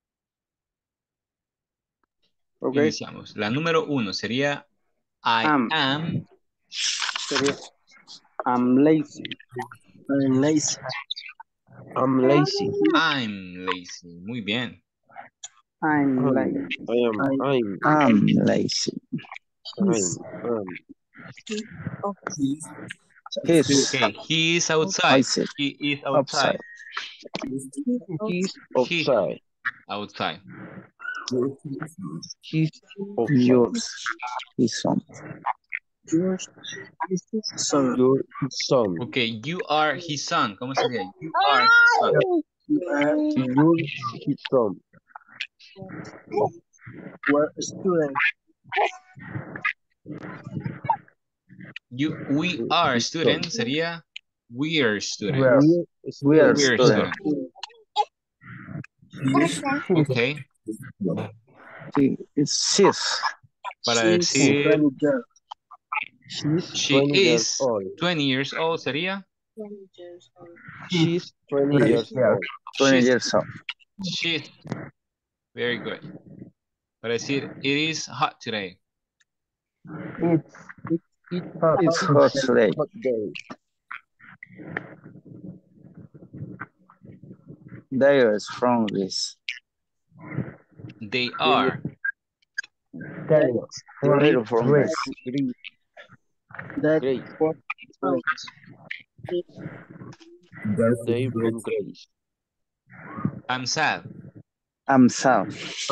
Okay. Iniciamos. La número 1 sería I am. Sería I'm lazy. I'm lazy. I'm lazy. I'm lazy. Muy bien. I'm lazy. I'm lazy. Okay, he is outside. He is outside. He's outside. Outside. His or Yours. His son. your son. Ok, you are his son. ¿Cómo sería? You are his son. Your his son. We're students. We are students sería we're students. We are We're students. students. Ok. It's she's. Para decir She's she 20 years is old. 20 years old sería She's 20 years old. 20 she's, years old. she's very good. Para decir it is hot today. It's hot today. Hot day. They are from Greece. They are They are from Greece. Great. They from Greece. I'm sad. I'm sad.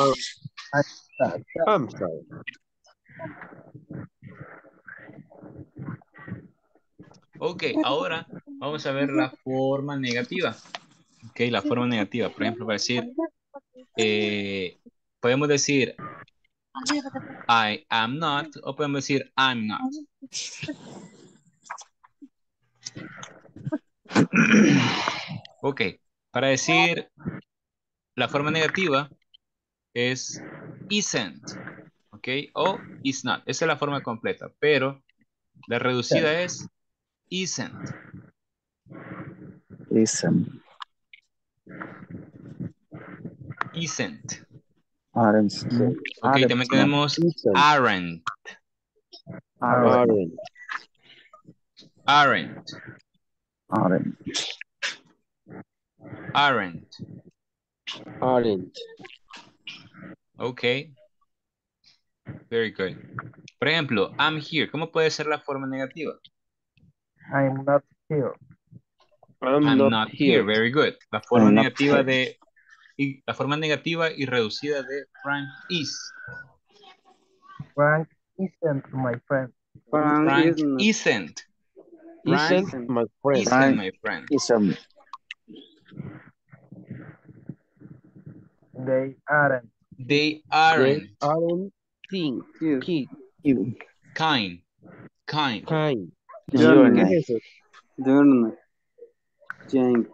I'm sorry. Ok, ahora vamos a ver la forma negativa. Ok, la forma negativa. Por ejemplo, para decir, podemos decir I am not o podemos decir I'm not. Ok, para decir la forma negativa es isn't. Ok, o is not. Esa es la forma completa, pero la reducida es isn't. Listen. Isn't. Aren't. Ok, también tenemos aren't. Aren't. Aren't. Aren't. Aren't. Aren't. Ok. Very good. Por ejemplo, I'm here. ¿Cómo puede ser la forma negativa? I'm not here. I'm not here. Very good. La forma I'm not negativa here. la forma negativa y reducida de Frank is. Frank isn't my friend. Frank isn't. Isn't my friend. Isn't my friend. Isn't. They aren't. They aren't. They aren't kid. You. Kind. Kind. Kind. Your ¿Qué name. es eso? Jane.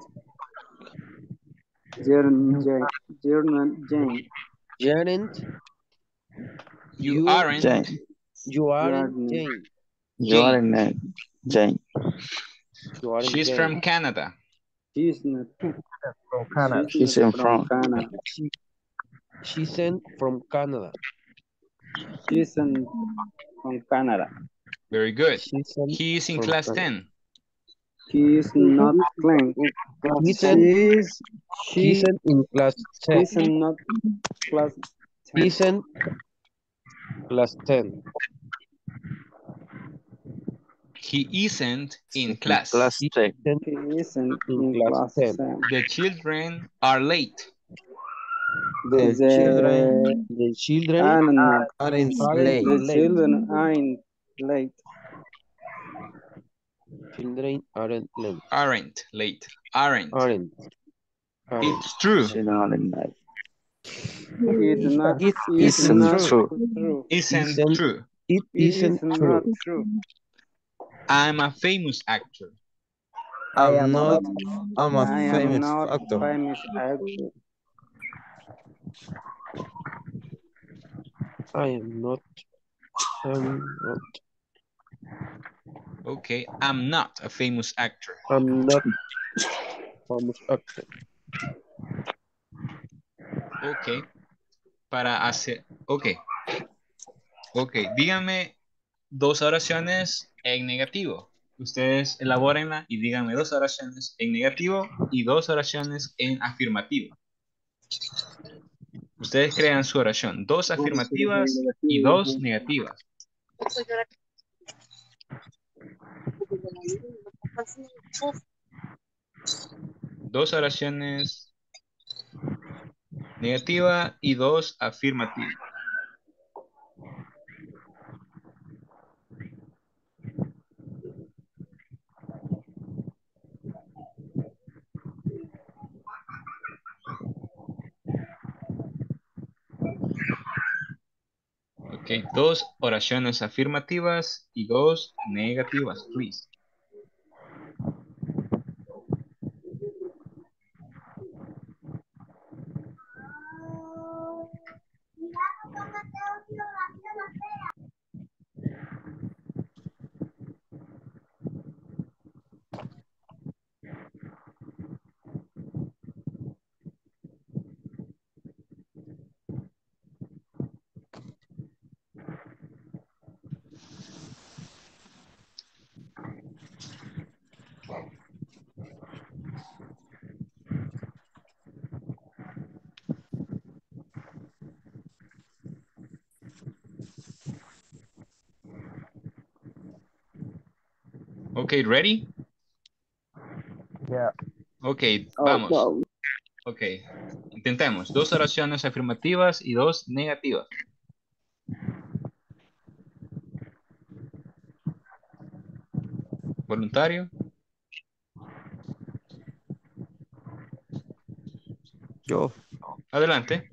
Aren't. You aren't. Jane. You aren't Jane. You are in Jane. You aren't She's Jane. from Canada. She's not From Canada. She's in front. Canada. She's from Canada. She's from Canada. Very good. She's He is in from class Canada. 10. He is not clean. He's in class 10. He's not class 10. He's in class 10. He isn't in class. Class 10. He isn't in class class 10. 10. The children are late. The children Aren't late. The children aren't late. Children aren't late. Aren't late. Aren't. Aren't. It's true. She's not in that. It's not. It It's isn't not true. Isn't true. It isn't It's true. not true. I'm a famous actor. I'm not. I'm a I am famous not actor. famous actor. I am not. I'm not. Okay, I'm not a famous actor. I'm not famous actor. Ok. Para hacer... Ok. Ok, díganme dos oraciones en negativo. Ustedes elabórenla y díganme dos oraciones en negativo y dos oraciones en afirmativo. Ustedes crean su oración. Dos afirmativas y dos negativas. Dos oraciones negativa y 2 afirmativa. Ok, 2 oraciones afirmativas y 2 negativas, please. Ok, ready? Yeah. Ok, vamos. Ok, intentemos. 2 oraciones afirmativas y 2 negativas. ¿Voluntario? Yo. Adelante.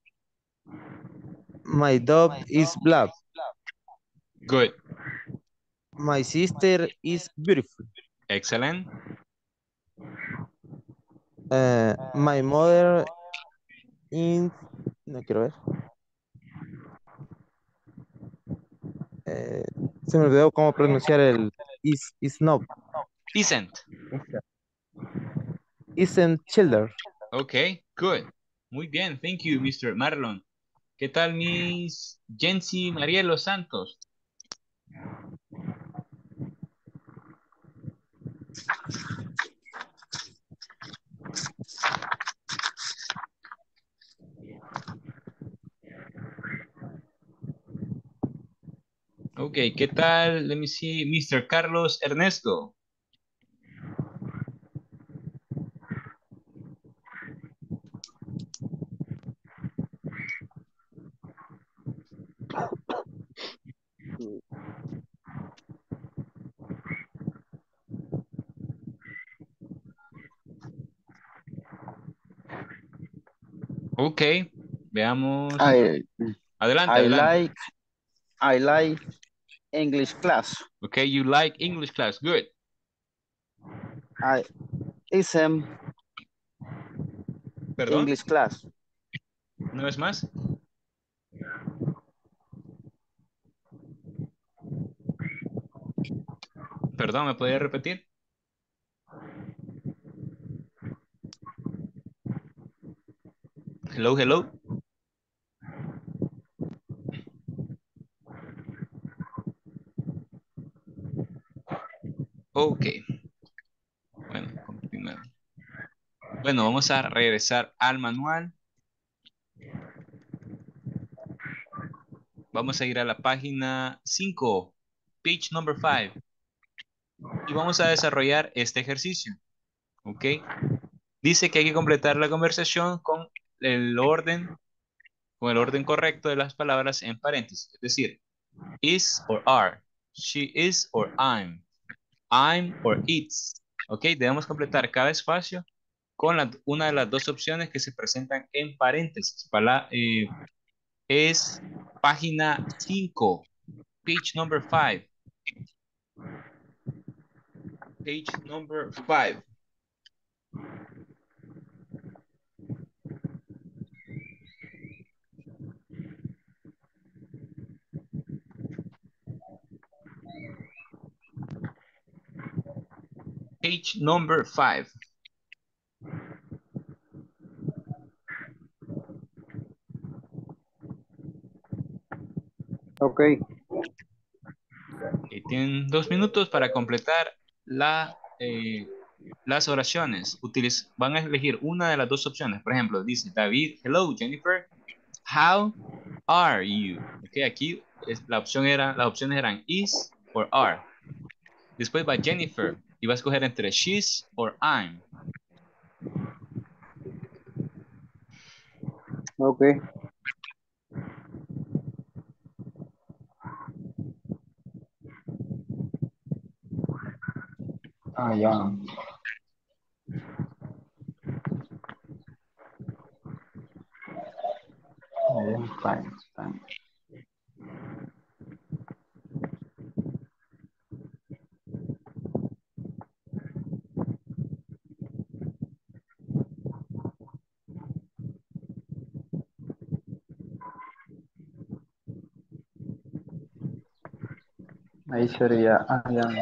My dog is black. Good. My sister is beautiful. Excellent. My mother is... No quiero ver. Se me olvidó cómo pronunciar el is not. Isn't. Isn't children. Ok, good. Muy bien, thank you, Mr. Marlon. ¿Qué tal, Miss Jency Marielo Santos? Ok, ¿qué tal? Let me see, Mr. Carlos Ernesto. Ok, veamos. Adelante. I like English class. Okay, you like English class. Good. ¿Perdón? English class. ¿Una vez más? Perdón, ¿me podría repetir? Hello, hello. Ok. Bueno, continuemos. Bueno, vamos a regresar al manual. Vamos a ir a la página 5, page number 5. Y vamos a desarrollar este ejercicio. ¿Ok? Dice que hay que completar la conversación con el orden correcto de las palabras en paréntesis. Es decir, is or are, she is or I'm or it's. ¿Ok? Debemos completar cada espacio con una de las dos opciones que se presentan en paréntesis. Es página 5, page number 5. Page number 5. Page number 5. Ok. Tienen 2 minutos para completar las oraciones. Van a elegir una de las dos opciones. Por ejemplo, dice David, hello Jennifer, how are you? Okay, aquí las opciones eran is or are. Después va Jennifer y va a escoger entre she's or I'm. Okay. I am. I am fine. Fine. Ahí sería I am.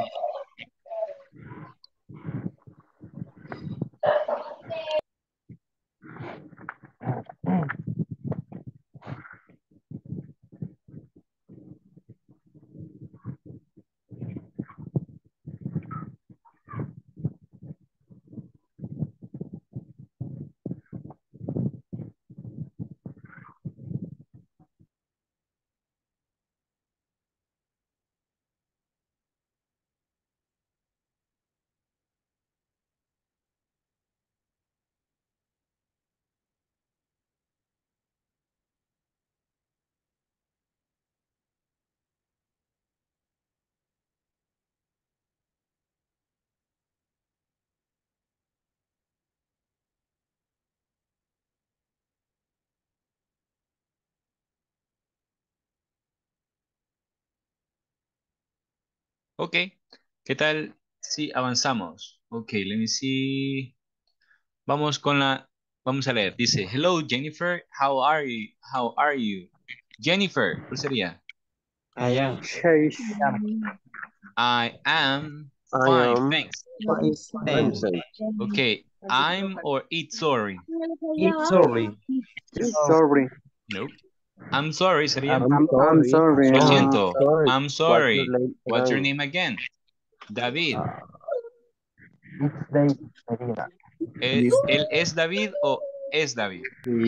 Ok, ¿qué tal si avanzamos? Ok, let me see. Vamos con vamos a leer. Dice, hello Jennifer, how are you? How are you? Jennifer, ¿cuál sería? I am. Chase. I am I fine, am thanks. I'm Thanks. safe. Okay, I'm or it's sorry. It's sorry. Sorry. Nope. I'm sorry sería. I'm I'm sorry. sorry. Lo I'm siento. sorry. I'm What's your sorry. name What's your again? name again? David. It's David Medina. ¿Él es David o es David?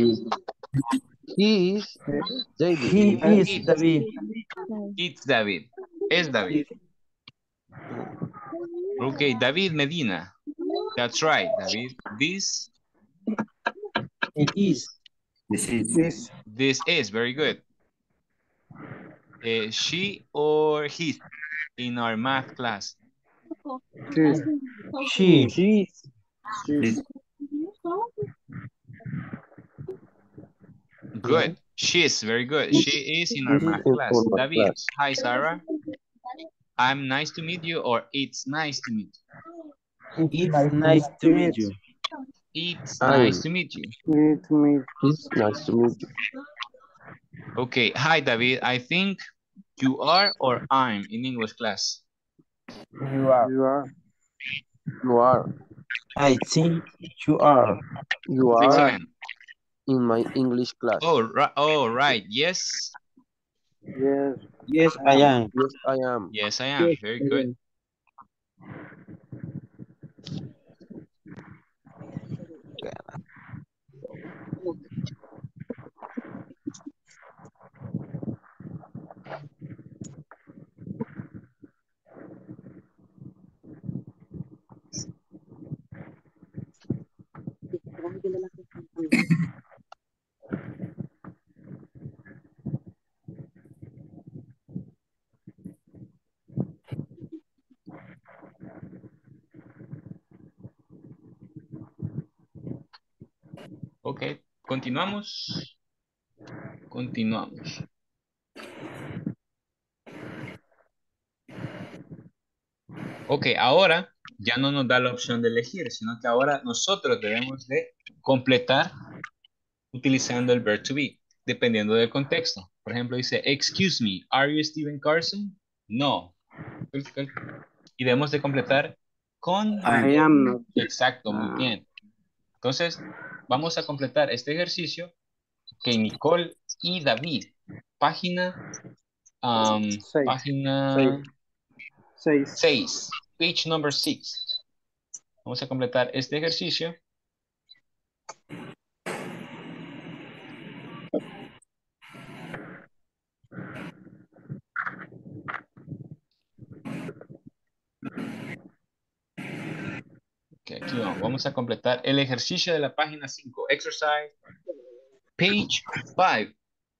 He is David. He is It's, David. it's David. Es David. Okay, David Medina. That's right, David. This It is. This. is very good. She or he in our math class. She. She's. Good. She's very good. She is in our math class. Informal David. class. Hi, Sarah. I'm nice to meet you or it's nice to meet you. It's nice to meet you. It's I'm. nice to meet you. It's me. It's nice to meet you. Okay. Hi, David. I think you are or I'm in English class. You are. You are. You are. I think you are. You are Excellent. in my English class. Oh, right. Yes. Yes. Yes, I am. Yes, I am. Yes, I am. Very good. Ok, continuamos. Continuamos. Ok, ahora ya no nos da la opción de elegir, sino que ahora nosotros debemos de completar utilizando el verb to be, dependiendo del contexto. Por ejemplo, dice, excuse me, are you Steven Carson? No. Y debemos de completar con... I am not. Exacto, muy bien. Entonces, vamos a completar este ejercicio que Nicole y David, página 6, page number 6. Vamos a completar este ejercicio. Okay, aquí vamos a completar el ejercicio de la página 5, exercise Page 5.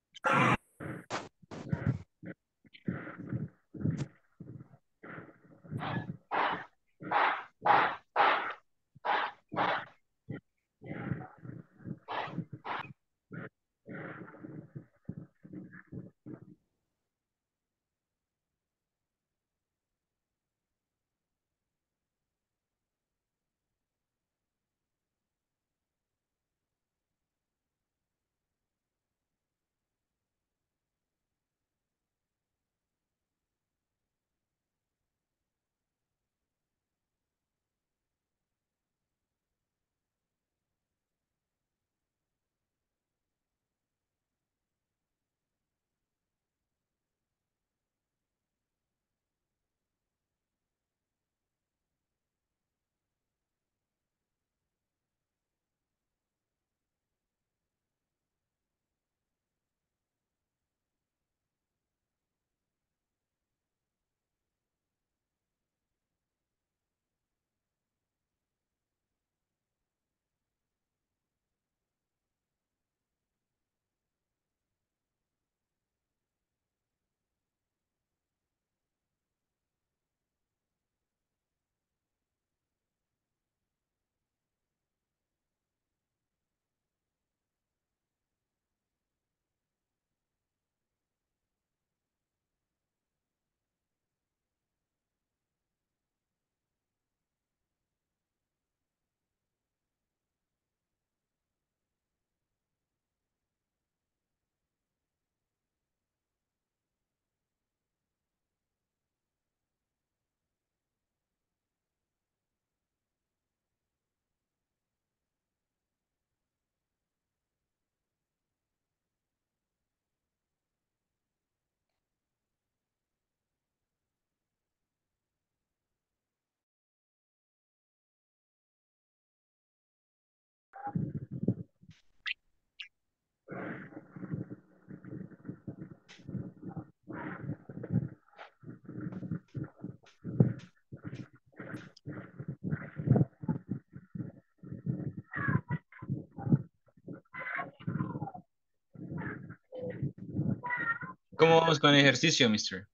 ¿Cómo vamos con el ejercicio, mister?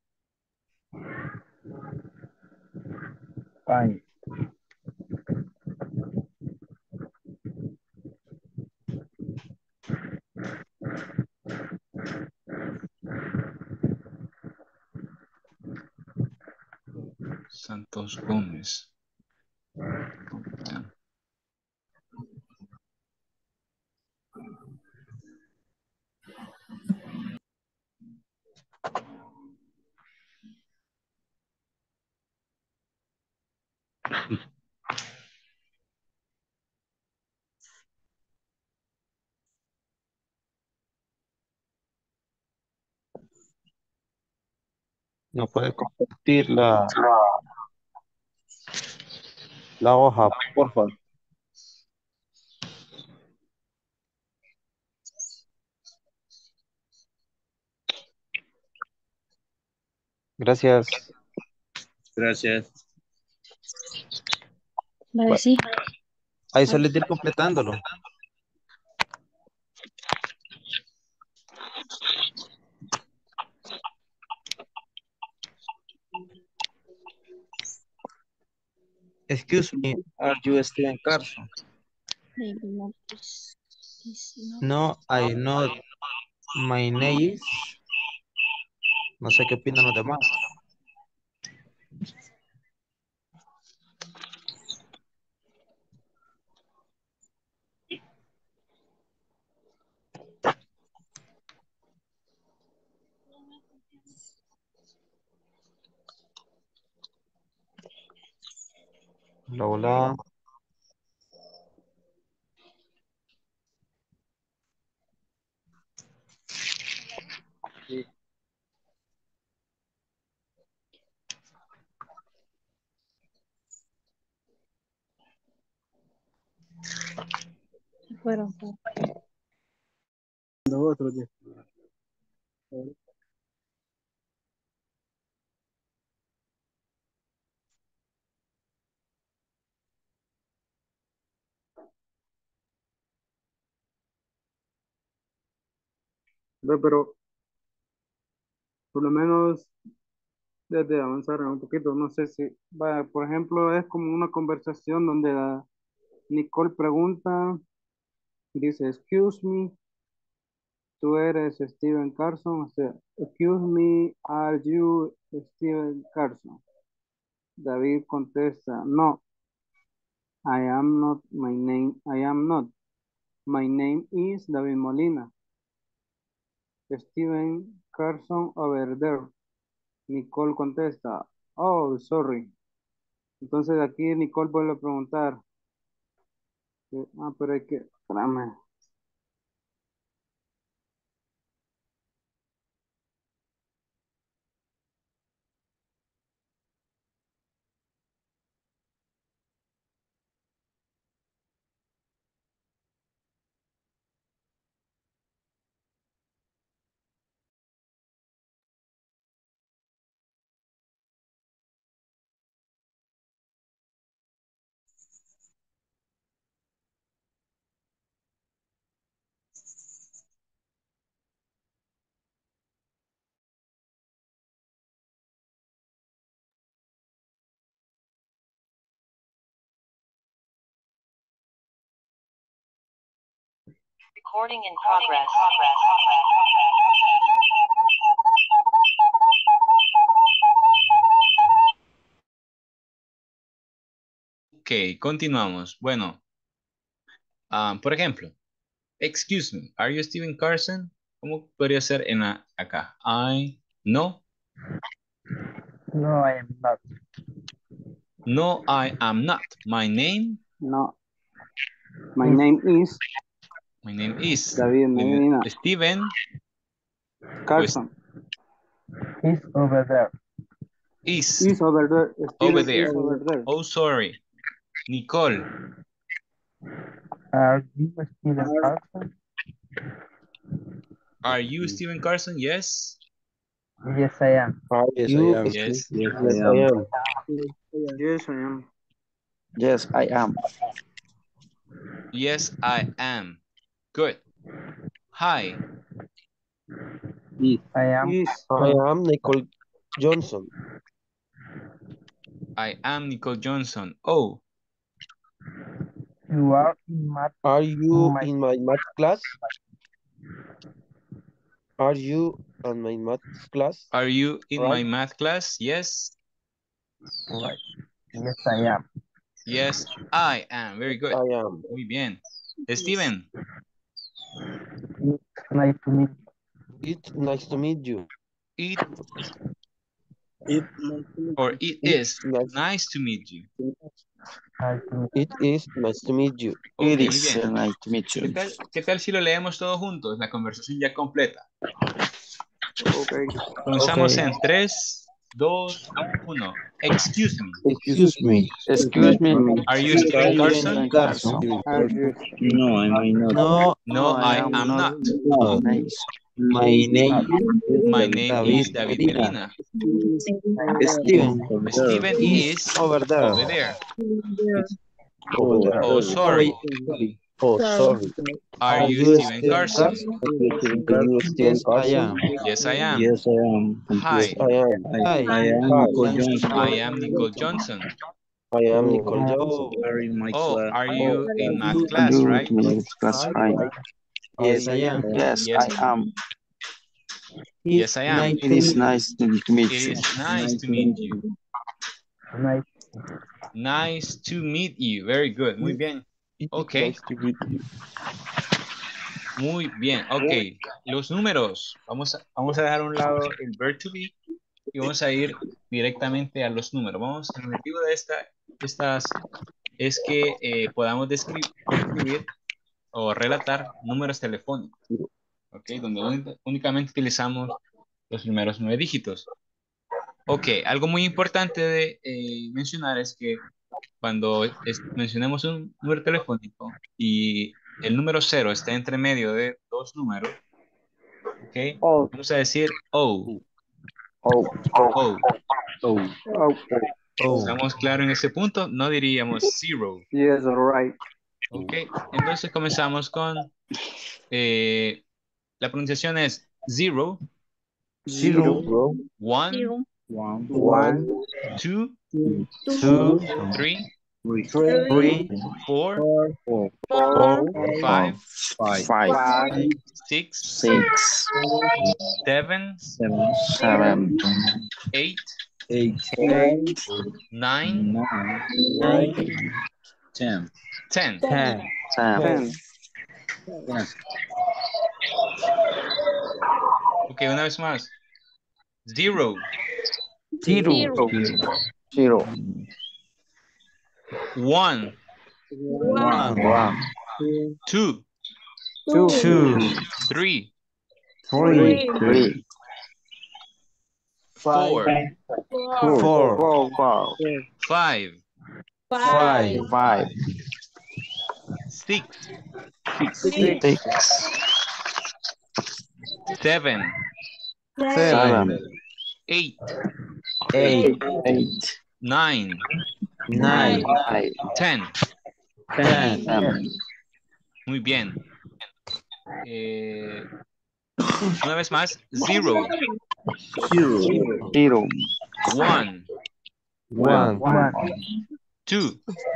Fine. Santos Gómez. No puede compartir la hoja, por favor. Gracias. Gracias. Vale, sí. Ahí sale de ir completándolo. Excuse me, are you Steven Carson? Maybe not this. No. No, I not. My name is. No sé qué opinan los demás. Hola, hola. Se fueron. Los otros 10. Pero por lo menos desde avanzar un poquito, no sé si, vaya, por ejemplo, es como una conversación donde Nicole pregunta, dice, excuse me, tú eres Steven Carson, o sea, excuse me, are you Steven Carson? David contesta, no, I am not, I am not. My name is David Molina. Steven Carson over there. Nicole contesta, oh, sorry. Entonces aquí Nicole vuelve a preguntar, pero hay que, espérame. Recording in progress. Ok, continuamos. Bueno, por ejemplo, excuse me, are you Steven Carson? ¿Cómo podría ser en acá? No. No, I am not. No, I am not. My name? No. My name is My name is David Medina. Steven Carson. He's over there. Is He's over there. over Steven there. is over there. Oh, sorry. Nicole. Are you Steven Carson? Are you Steven Carson? Yes. Yes, I am. Yes, You- I am. Yes. Yes, Yes, I I am. am. Yes, I am. Yes, I am. Yes, I am. Good. Hi. I am. Is I am Nicole Johnson. I am Nicole Johnson. Oh, You are in math. Are you My- in my math class? Are you in my math class? are you in my Right. math class? Yes. Right. Yes, I am. Yes, I am. Very good. I am. Muy bien. Steven. It's nice to meet you. It's nice to meet you. It or it is nice to meet you. Nice to meet It is nice to meet you. Ok, It muy is bien. nice to meet you. ¿Qué tal si lo leemos todos juntos? La conversación ya completa. okay. Comenzamos Okay. en 3, 2, 1. Excuse me. Excuse me. Excuse me. Are you Steven Carson? Carson? Are you No, I might not. No, No, I am not. no. Nice. My name My name is David David Medina. Steven Steven is over there. over there. Over there. Oh, sorry. Oh, sorry. Are you Steven Carson? Are you Steven Yes, I Carson? am. Yes, I am. Yes, I am. Hi, Yes, I am. Hi, I am Hi. Nicole Johnson. I am Nicole Johnson. I am Nicole Johnson. Are in my Oh, class. are you in math Are class, you right? in class, right? yes, I am. Yes, Yes. I am. Yes, I am. It is nice to meet It you. is nice to meet you. nice. Nice to meet you. Very good. Muy bien. It is Ok. nice to meet you. Muy bien. Ok. Los números. Vamos a dejar a un lado el verb to be y vamos a ir directamente a los números. El objetivo de estas es que podamos describir o relatar números telefónicos. Ok. Donde únicamente utilizamos los primeros 9 dígitos. Ok. Algo muy importante de mencionar es que cuando mencionemos un número telefónico y el número 0 está entre medio de dos números, ¿ok? Oh, Vamos a decir O. oh, O. oh. Oh, ¿Estamos claros en ese punto? No diríamos 0. Yes, all right. ¿Ok? Entonces comenzamos con la pronunciación es 0, 0, 1, 1, 2, 2, 3, 3, 4, 4, 5, 5, 6, 6, 7, 7, 8, 8, 9, 9, 10. 10. 10. Ok, una vez más. 0, 0, 0, 1, 1, 2, 2, 3, 3, 3, 4, 4, 4, 5, 5, 5, 6, 6, 7, 7, 8, 8, 8, 9, 9, 10. 10. 10, Muy bien. Una vez más. 0, 0, 1, 1, 2,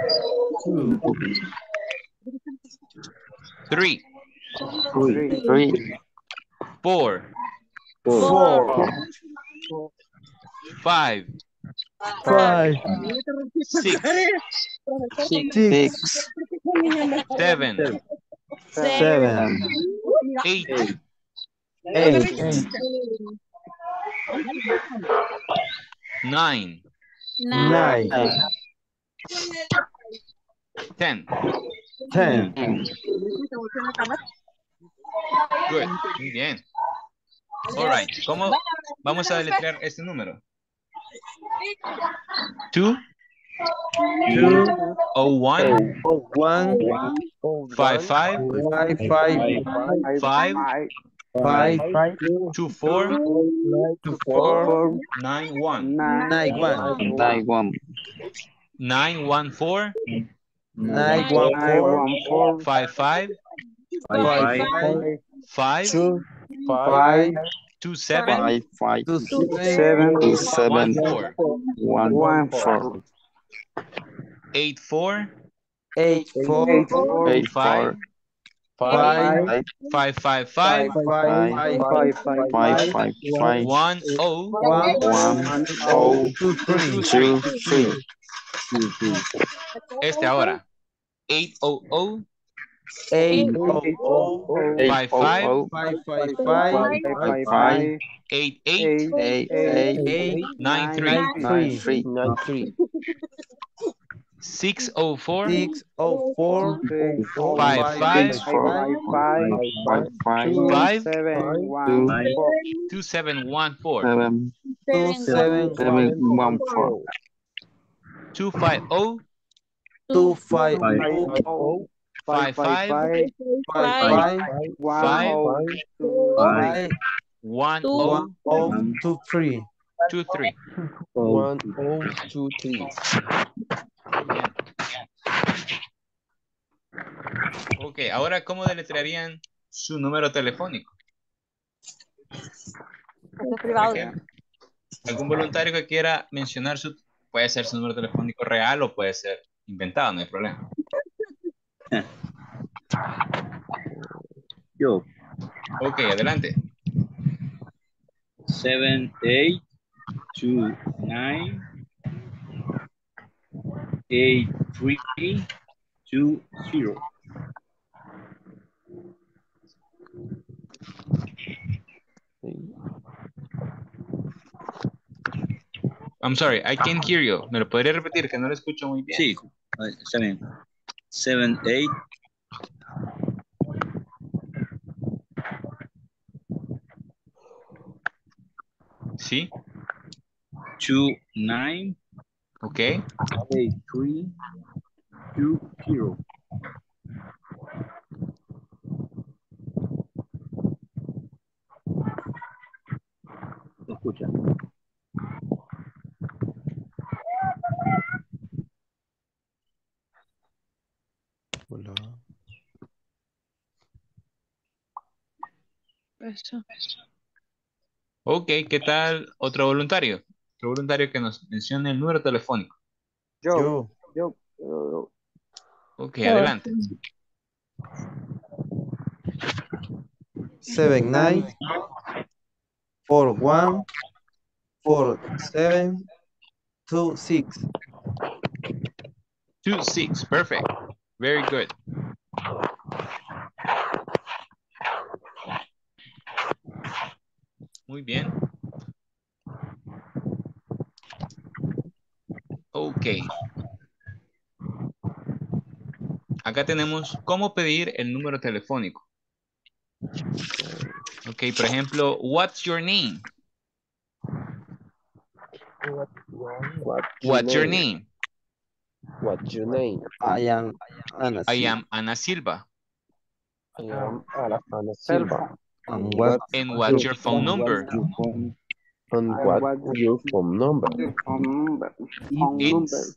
3, 3, 4, 4, 5, 5, 6, 6, 7, 7, 8, 8, 9, 9, 10. 10. Good. Muy bien. All right. ¿Cómo vamos a deletrear este número? 2, 2, 1, 1, 5, 5, 5, 5, 5, 2, 4, 4, 9, 1, 9, 1, 9, 1, 9, 1, 4, 9, 1, 4, 5, 5, 5, 5, 5, 2, 7, 5, 5, 2, 7, 2, 1, 7, 4, 1, 4, 8, 4, 8, 4, 8, 5, 5, 5, 5, 5, 5, 5, 5, 5, 5, 1, 0, 1, 1, 0, 2, 3, 2, 2, 3. 3. Este ahora. 800, 8, 0, 8, 55, 0, 5, 5, 5, 5, 88, 8, 8, 93, 9, 3, 9, 3, 604, 6, 4, 5, 5, 4, 5, 5, 5, 7, 1, 2, 2714, 2, 7, 7, 1, 4, 250, 2, 5, 55, 5, 5, 5, 1, 1, 2, 3. 2, 3. 1, 2, 3. Ok, ahora ¿cómo deletrearían su número telefónico? Por ejemplo, algún voluntario que quiera mencionar puede ser su número telefónico real o puede ser inventado, no hay problema. Yo. Ok, adelante. 78298320. I'm sorry, I can't hear you. ¿Me lo podría repetir? Que no lo escucho muy bien. Sí, está bien. 78. ¿Sí? 29. Ok. 8320. ¿Me escucha? Hola. Eso. Ok, ¿qué tal otro voluntario? Otro voluntario que nos mencione el número telefónico. Yo. Ok, adelante. 79414726. 26, perfect. Very good. Muy bien. Ok. Acá tenemos cómo pedir el número telefónico. Ok, por ejemplo, what's your name? What's your name? What's your name? I am Ana I Silva. am Ana Silva. I am Ana Silva. And what And what's your phone And what's number? your phone? And And what's what's your phone number? It's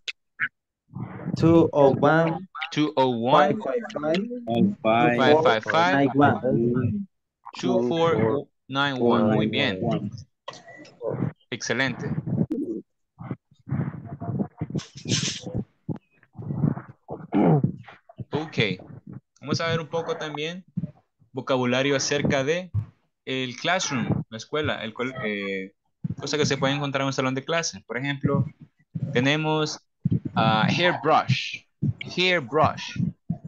201 201 555 555 91. 2491. Muy bien. Excelente. Ok. Vamos a ver un poco también vocabulario acerca de el classroom, la escuela, cosa que se puede encontrar en un salón de clase. Por ejemplo, tenemos hairbrush, hairbrush,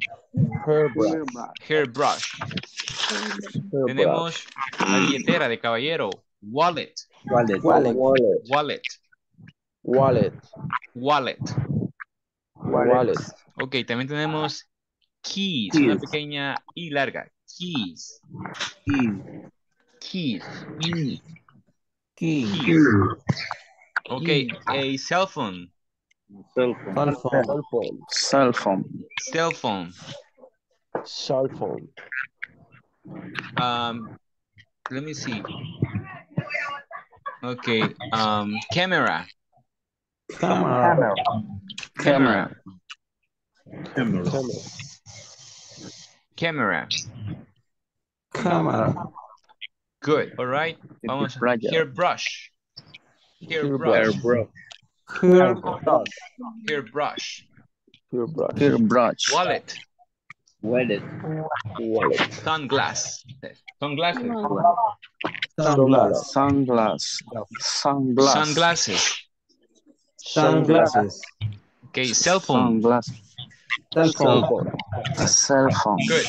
hairbrush. Tenemos la billetera de caballero, wallet, Wallet. wallet, Wallet. wallet. Wallet. Ok, también tenemos keys, una pequeña y larga, keys, keys. Ok, a cell phone, Cell phone. Cell phone. Cell phone. Cell phone. Let me see. Okay, camera. Camera. Camera. Camera. Camera. Camera. Good, all right. Vamos, hairbrush. Hairbrush. Hairbrush. Hairbrush. Hairbrush. Wallet. Wallet. Sunglass. Sunglasses. Sunglass. Sunglasses. Sunglasses. Okay, cell phone. Cell phone. Cell phone. Good.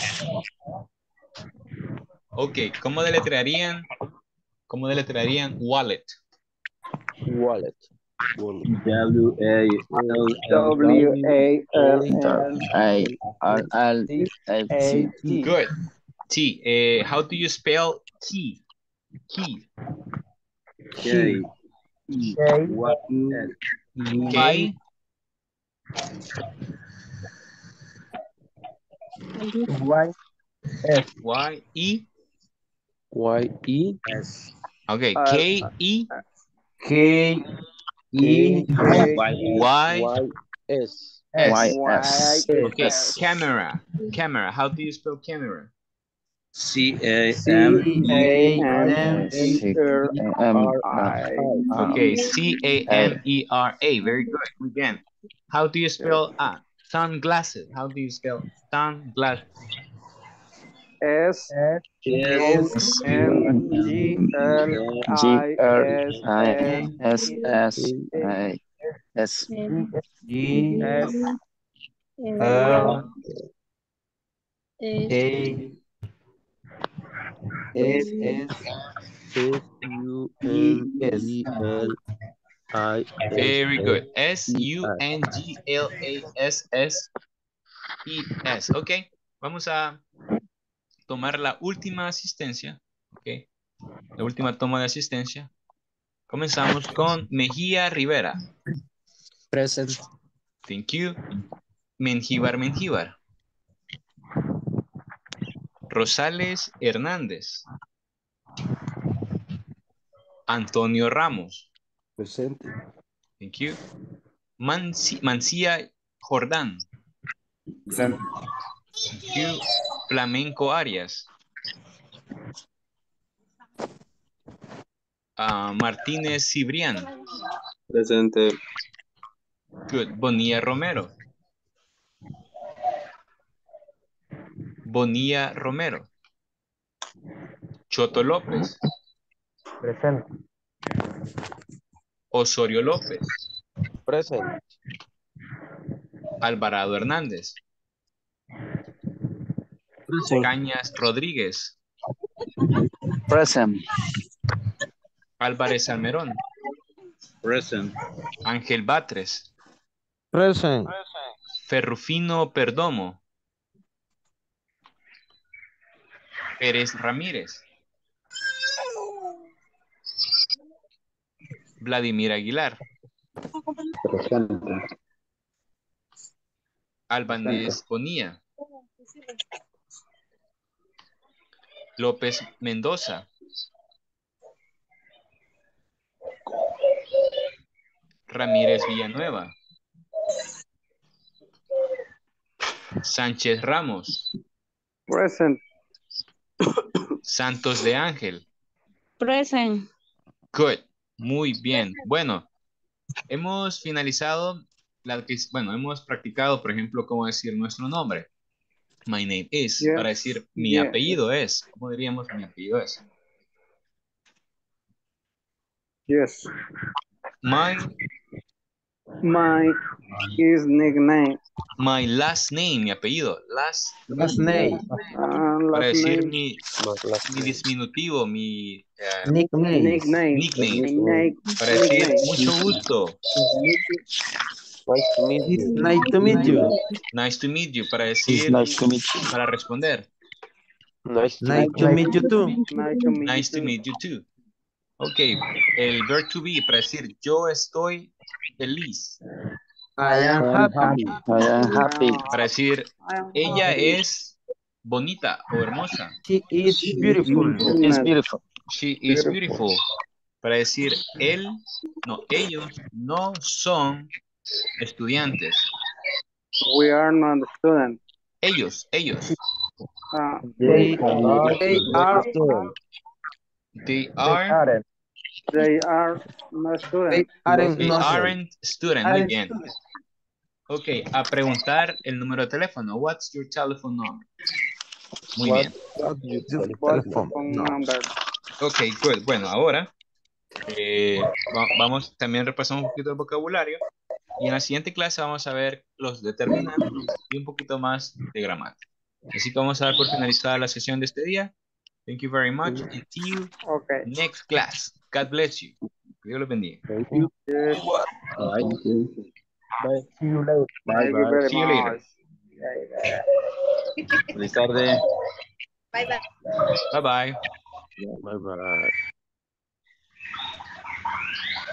Okay, ¿cómo deletrearían wallet? Wallet. W-A-L-L-A-L-L-T. Good. T. How do you spell key? Key. K. What? K. Y. E. Y-E. S. Okay, K. E. K. E. Y. S. S. Okay, camera. Camera. How do you spell camera? C-A-M-E-R-I. Okay, C-A-M-E-R-A. Very good. Muy bien. How do you spell sunglasses? How do you spell sunglasses? S-N-G-L-I-S-S-A-S. G. S. R. A. S. Very good. S-U-N-G-L-A-S-S-E-S. Ok, vamos a tomar la última asistencia. Ok, la última toma de asistencia. Comenzamos con Mejía Rivera. Present. Thank you. Mengíbar. Rosales Hernández. Antonio Ramos. Presente. Thank you. Mancía Jordán. Present. Thank you. Flamenco Arias. Martínez Cibrián. Presente. Good. Bonilla Romero. Bonilla Romero. Choto López. Presente. Osorio López. Present. Alvarado Hernández. Cañas Rodríguez. Present. Álvarez Almerón. Present. Ángel Batres. Present. Ferrufino Perdomo. Pérez Ramírez. Vladimir Aguilar. Presente. Albanés Bonilla. López Mendoza. Ramírez Villanueva. Sánchez Ramos. Present. Santos de Ángel. Present. Good. Muy bien. Bueno, hemos finalizado, hemos practicado, por ejemplo, cómo decir nuestro nombre. My name is. Yeah. Para decir mi Yeah. apellido es. ¿Cómo diríamos mi apellido es? Yes. My nickname. My last name, mi apellido. Last name. Para Last decir name. mi disminutivo, mi Nickname. nickname. Para decir mucho gusto. Nice to meet you. Nice to meet you. Nice to meet you. Para decir, Nice to meet you. para responder. Nice to Nice to meet you too. Nice to meet you too. Ok, el verb to be para decir yo estoy feliz. I am happy. I am happy. Para decir ella es bonita o hermosa. She is beautiful. It's beautiful. She is beautiful. Para decir ellos no son estudiantes. We are not students. Ellos. They are They are not students. They aren't They not aren't students. Muy bien. Ok, a preguntar el número de teléfono. What's your telephone number? Muy bien. telephone. No. Number. Ok, good. Bueno, ahora vamos, también repasamos un poquito el vocabulario. Y en la siguiente clase vamos a ver los determinantes y un poquito más de gramática. Así que vamos a dar por finalizada la sesión de este día. Thank you very much. And see you next class. God bless you. Que Dios los bendiga. Thank you. Yes. Bye. Bye. See you later. Thank you very See you later. much. Feliz tarde. Bye bye. Bye bye.